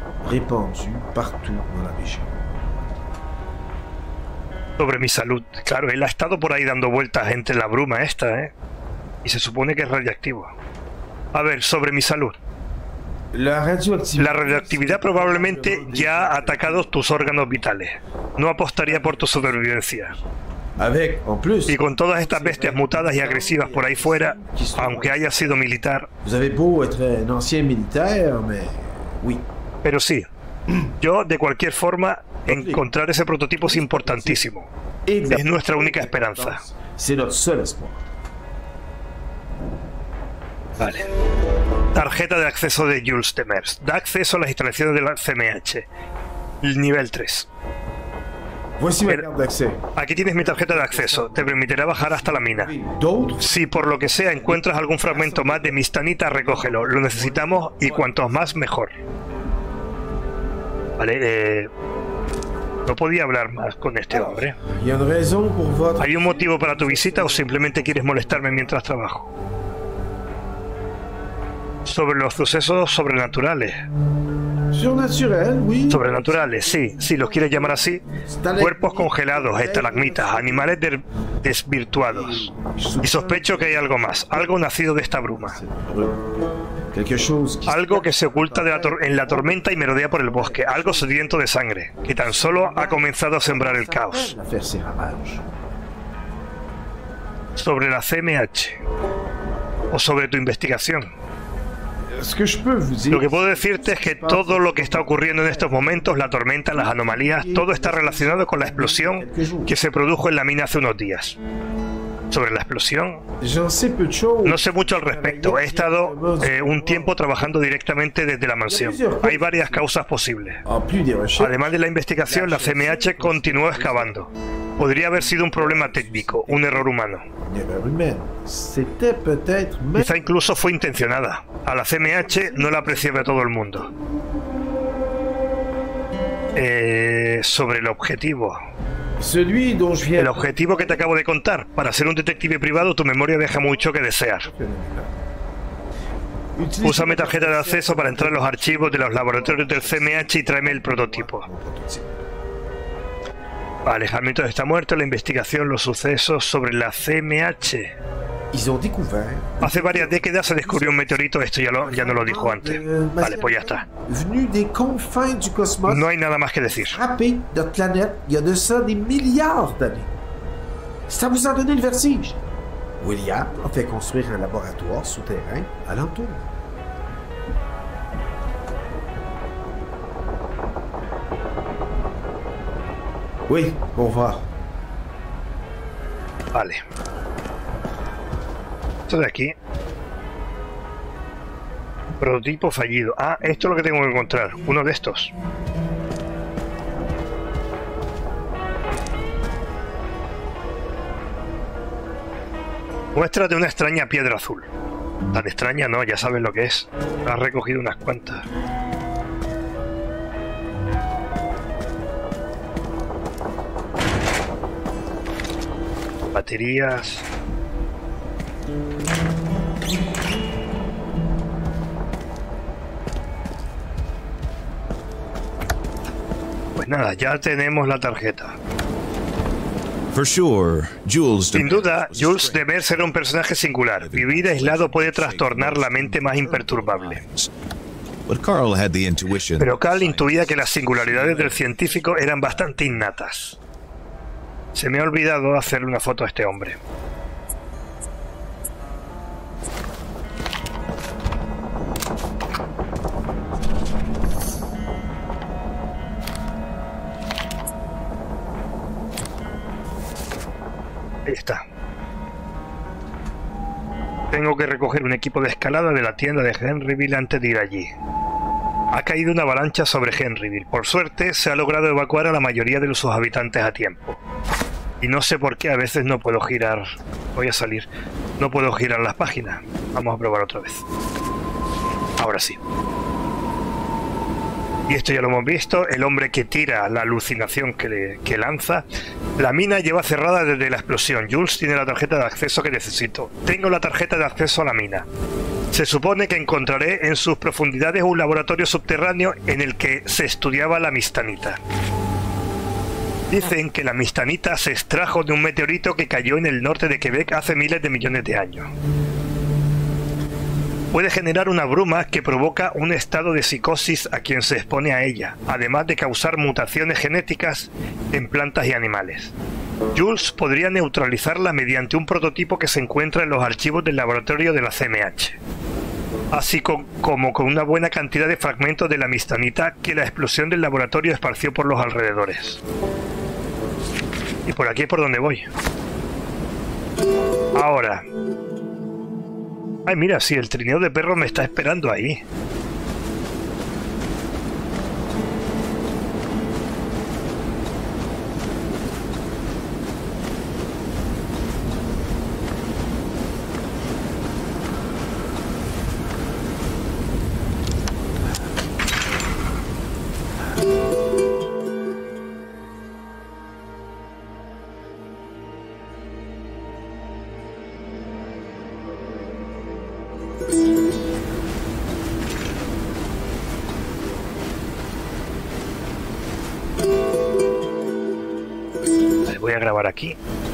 Sobre mi salud. Claro, él ha estado por ahí dando vueltas entre la bruma esta, ¿eh? Y se supone que es radiactivo. A ver, sobre mi salud. La radioactividad probablemente ya ha atacado tus órganos vitales. No apostaría por tu supervivencia. Y con todas estas bestias mutadas y agresivas por ahí fuera, aunque haya sido militar... Pero sí, yo de cualquier forma, encontrar ese prototipo es importantísimo. Es nuestra única esperanza. Vale. Tarjeta de acceso de Jules Demers. Da acceso a las instalaciones de la CMH. Nivel 3. Voici ma carte d'accès. Aquí tienes mi tarjeta de acceso. Te permitirá bajar hasta la mina. D'autres? Si por lo que sea encuentras algún fragmento más de Mistanita, recógelo. Lo necesitamos y cuantos más, mejor. Vale, no podía hablar más con este hombre. Il y a une raison pour votre... ¿Hay un motivo para tu visita o simplemente quieres molestarme mientras trabajo? Sobre los sucesos sobrenaturales. Surnaturel, oui. Sobrenaturales, sí, si los quieres llamar así. Cuerpos congelados, estalagmitas, animales desvirtuados. Y sospecho que hay algo más, algo nacido de esta bruma. Quelque chose qui... Algo que se oculta en la tormenta y merodea por el bosque, algo sediento de sangre, que tan solo ha comenzado a sembrar el caos. à faire ses ravages. Sobre la CMH. O sobre tu investigación. Ce que je peux vous dire... Lo que puedo decirte es que todo lo que está ocurriendo en estos momentos, la tormenta, las anomalías, todo está relacionado con la explosión que se produjo en la mina hace unos días. Sobre la explosión, J'en sais peu de choses. no sé mucho al respecto. He estado un tiempo trabajando directamente desde la mansión. Hay varias causas posibles. En plus des recherches, Además de la investigación, la CMH continuó excavando. Podría haber sido un problema técnico, un error humano. une erreur humaine. C'était peut-être même... Quizá incluso fue intencionada. A la CMH no la apreciaba todo el mundo. Sobre el objetivo. Celui dont je viens... El objetivo que te acabo de contar. Para ser un detective privado, tu memoria deja mucho que desear. Usa mi tarjeta de acceso para entrar en los archivos de los laboratorios del CMH y tráeme el prototipo. Vale, Hamilton está muerto. La investigación, los sucesos sobre la CMH. Ils ont découvert... Hace varias décadas se descubrió un meteorito. Esto ya no lo dijo antes. Vale, pues ya está. Venu des confins du cosmos... No hay nada más que decir. frappé notre planète il y a de ça des milliards d'années. Ça vous a donné le vertige. William a fait construire un laboratoire souterrain alentour. Oui, au revoir. Vale. Esto de aquí. Prototipo fallido. Ah, esto es lo que tengo que encontrar. Uno de estos. Muestra de una extraña piedra azul. Tan extraña no, ya sabes lo que es. Has recogido unas cuantas. Baterías. Pues nada, ya tenemos la tarjeta. For sure, Jules Sin Demers duda, was a Jules strange Demers era un personaje singular. Vivir aislado puede trastornar la mente más imperturbable. But Carl had the intuition. Pero Carl intuía que las singularidades del científico eran bastante innatas. Se me ha olvidado hacerle una foto a este hombre. Ahí está. Tengo que recoger un equipo de escalada de la tienda de Henryville antes de ir allí. Ha caído una avalancha sobre Henryville. Por suerte, se ha logrado evacuar a la mayoría de sus habitantes a tiempo. Y no sé por qué a veces no puedo girar... Voy a salir. No puedo girar las páginas. Vamos a probar otra vez. Ahora sí. Y esto ya lo hemos visto. El hombre que tira la alucinación que lanza. La mina lleva cerrada desde la explosión. Jules tiene la tarjeta de acceso que necesito. Tengo la tarjeta de acceso a la mina. Se supone que encontraré en sus profundidades un laboratorio subterráneo en el que se estudiaba la mistanita. Dicen que la mistanita se extrajo de un meteorito que cayó en el norte de Quebec hace miles de millones de años. Puede generar una bruma que provoca un estado de psicosis a quien se expone a ella, además de causar mutaciones genéticas en plantas y animales. Jules podría neutralizarla mediante un prototipo que se encuentra en los archivos del laboratorio de la CMH, así como con una buena cantidad de fragmentos de la mistanita que la explosión del laboratorio esparció por los alrededores. Y por aquí es por donde voy. Ahora, Ay, mira, sí, el trineo de perros me está esperando ahí. Voy a grabar aquí.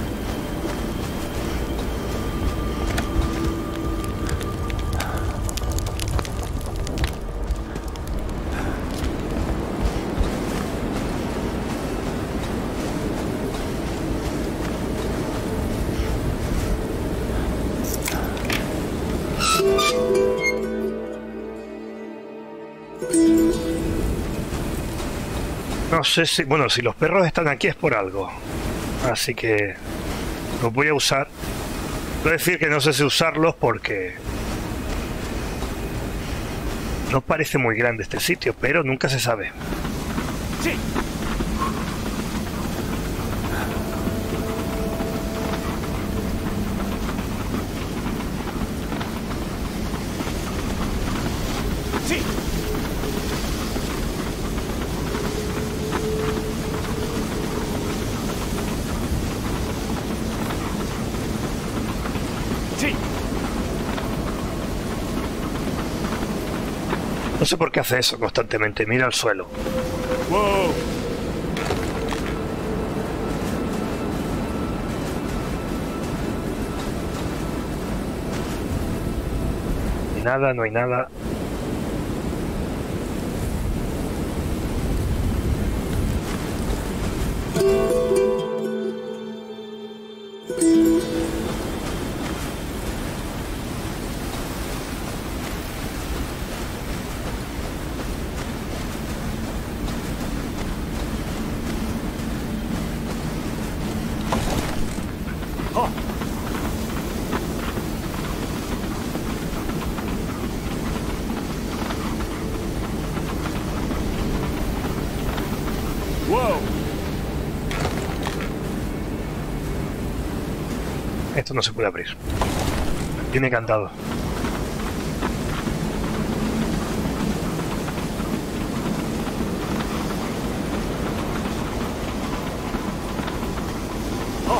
No sé si... Bueno, si los perros están aquí es por algo. Así que los voy a usar. Voy a decir que no sé si usarlos porque no parece muy grande este sitio, pero nunca se sabe. Sí. Sí. Sí. No sé por qué hace eso constantemente. Mira al suelo. Wow. Ni nada, no hay nada. Oh. Wow. Esto no se puede abrir. Tiene candado. Oh.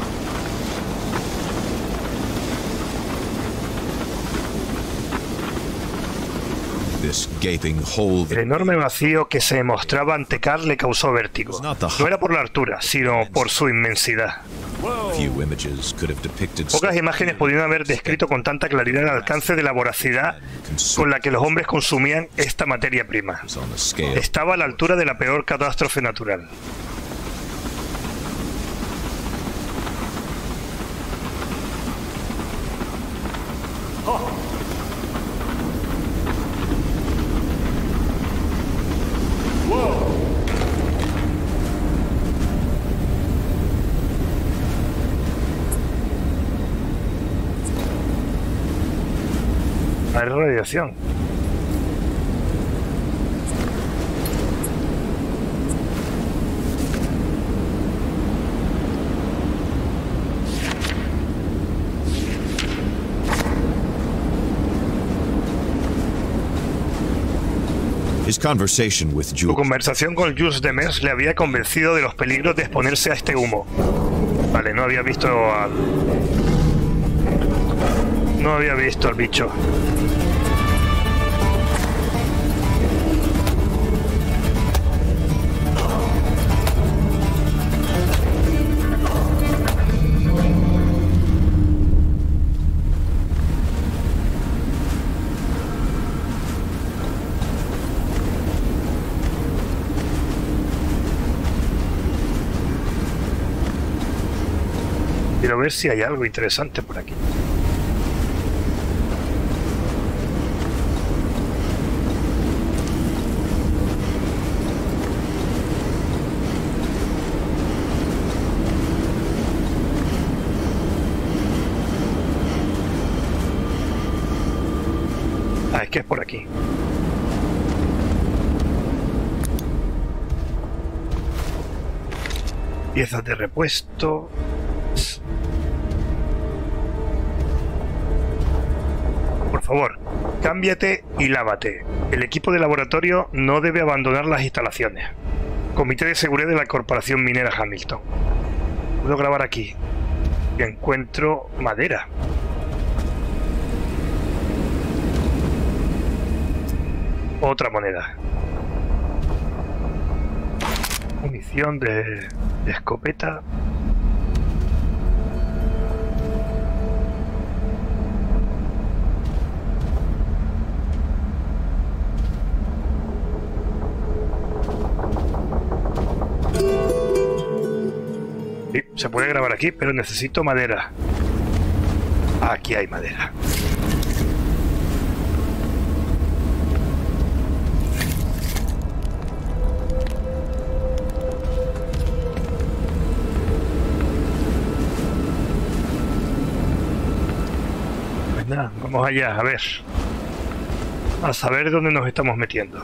This gaping hole El enorme vacío que se mostraba ante Carl le causó vértigo. No era por la altura, sino por su inmensidad. few images could have depicted Pocas imágenes podían haber descrito con tanta claridad el alcance de la voracidad con la que los hombres consumían esta materia prima. on the scale. Estaba a la altura de la peor catástrofe natural. Hay radiación. His conversation with Su Jules conversación con Jules Demers le había convencido de los peligros de exponerse a este humo. Vale, no había visto al... No había visto al bicho. Quiero ver si hay algo interesante por aquí. es que es por aquí. Piezas de repuesto. Por favor, cámbiate y lávate. El equipo de laboratorio no debe abandonar las instalaciones. Comité de Seguridad de la Corporación Minera Hamilton. Puedo grabar aquí. Y encuentro madera. Otra moneda. Munición de escopeta. Sí, se puede grabar aquí, pero necesito madera. Aquí hay madera. Pues nada, vamos allá, a ver. A saber dónde nos estamos metiendo.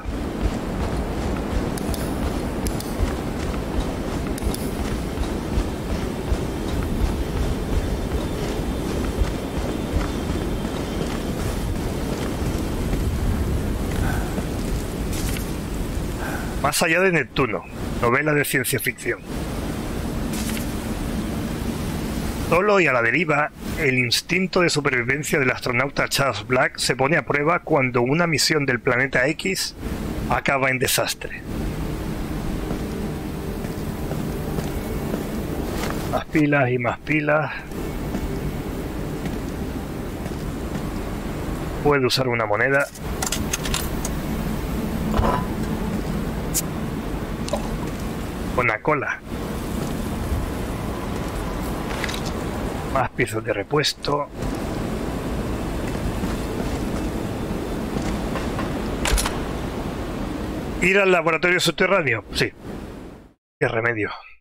Más allá de Neptuno, novela de ciencia ficción. Solo y a la deriva, el instinto de supervivencia del astronauta Charles Black se pone a prueba cuando una misión del planeta X acaba en desastre. Más pilas y más pilas. Puedo usar una moneda. Con la cola. Más piezas de repuesto. ¿Ir al laboratorio subterráneo? Sí. ¿Qué remedio?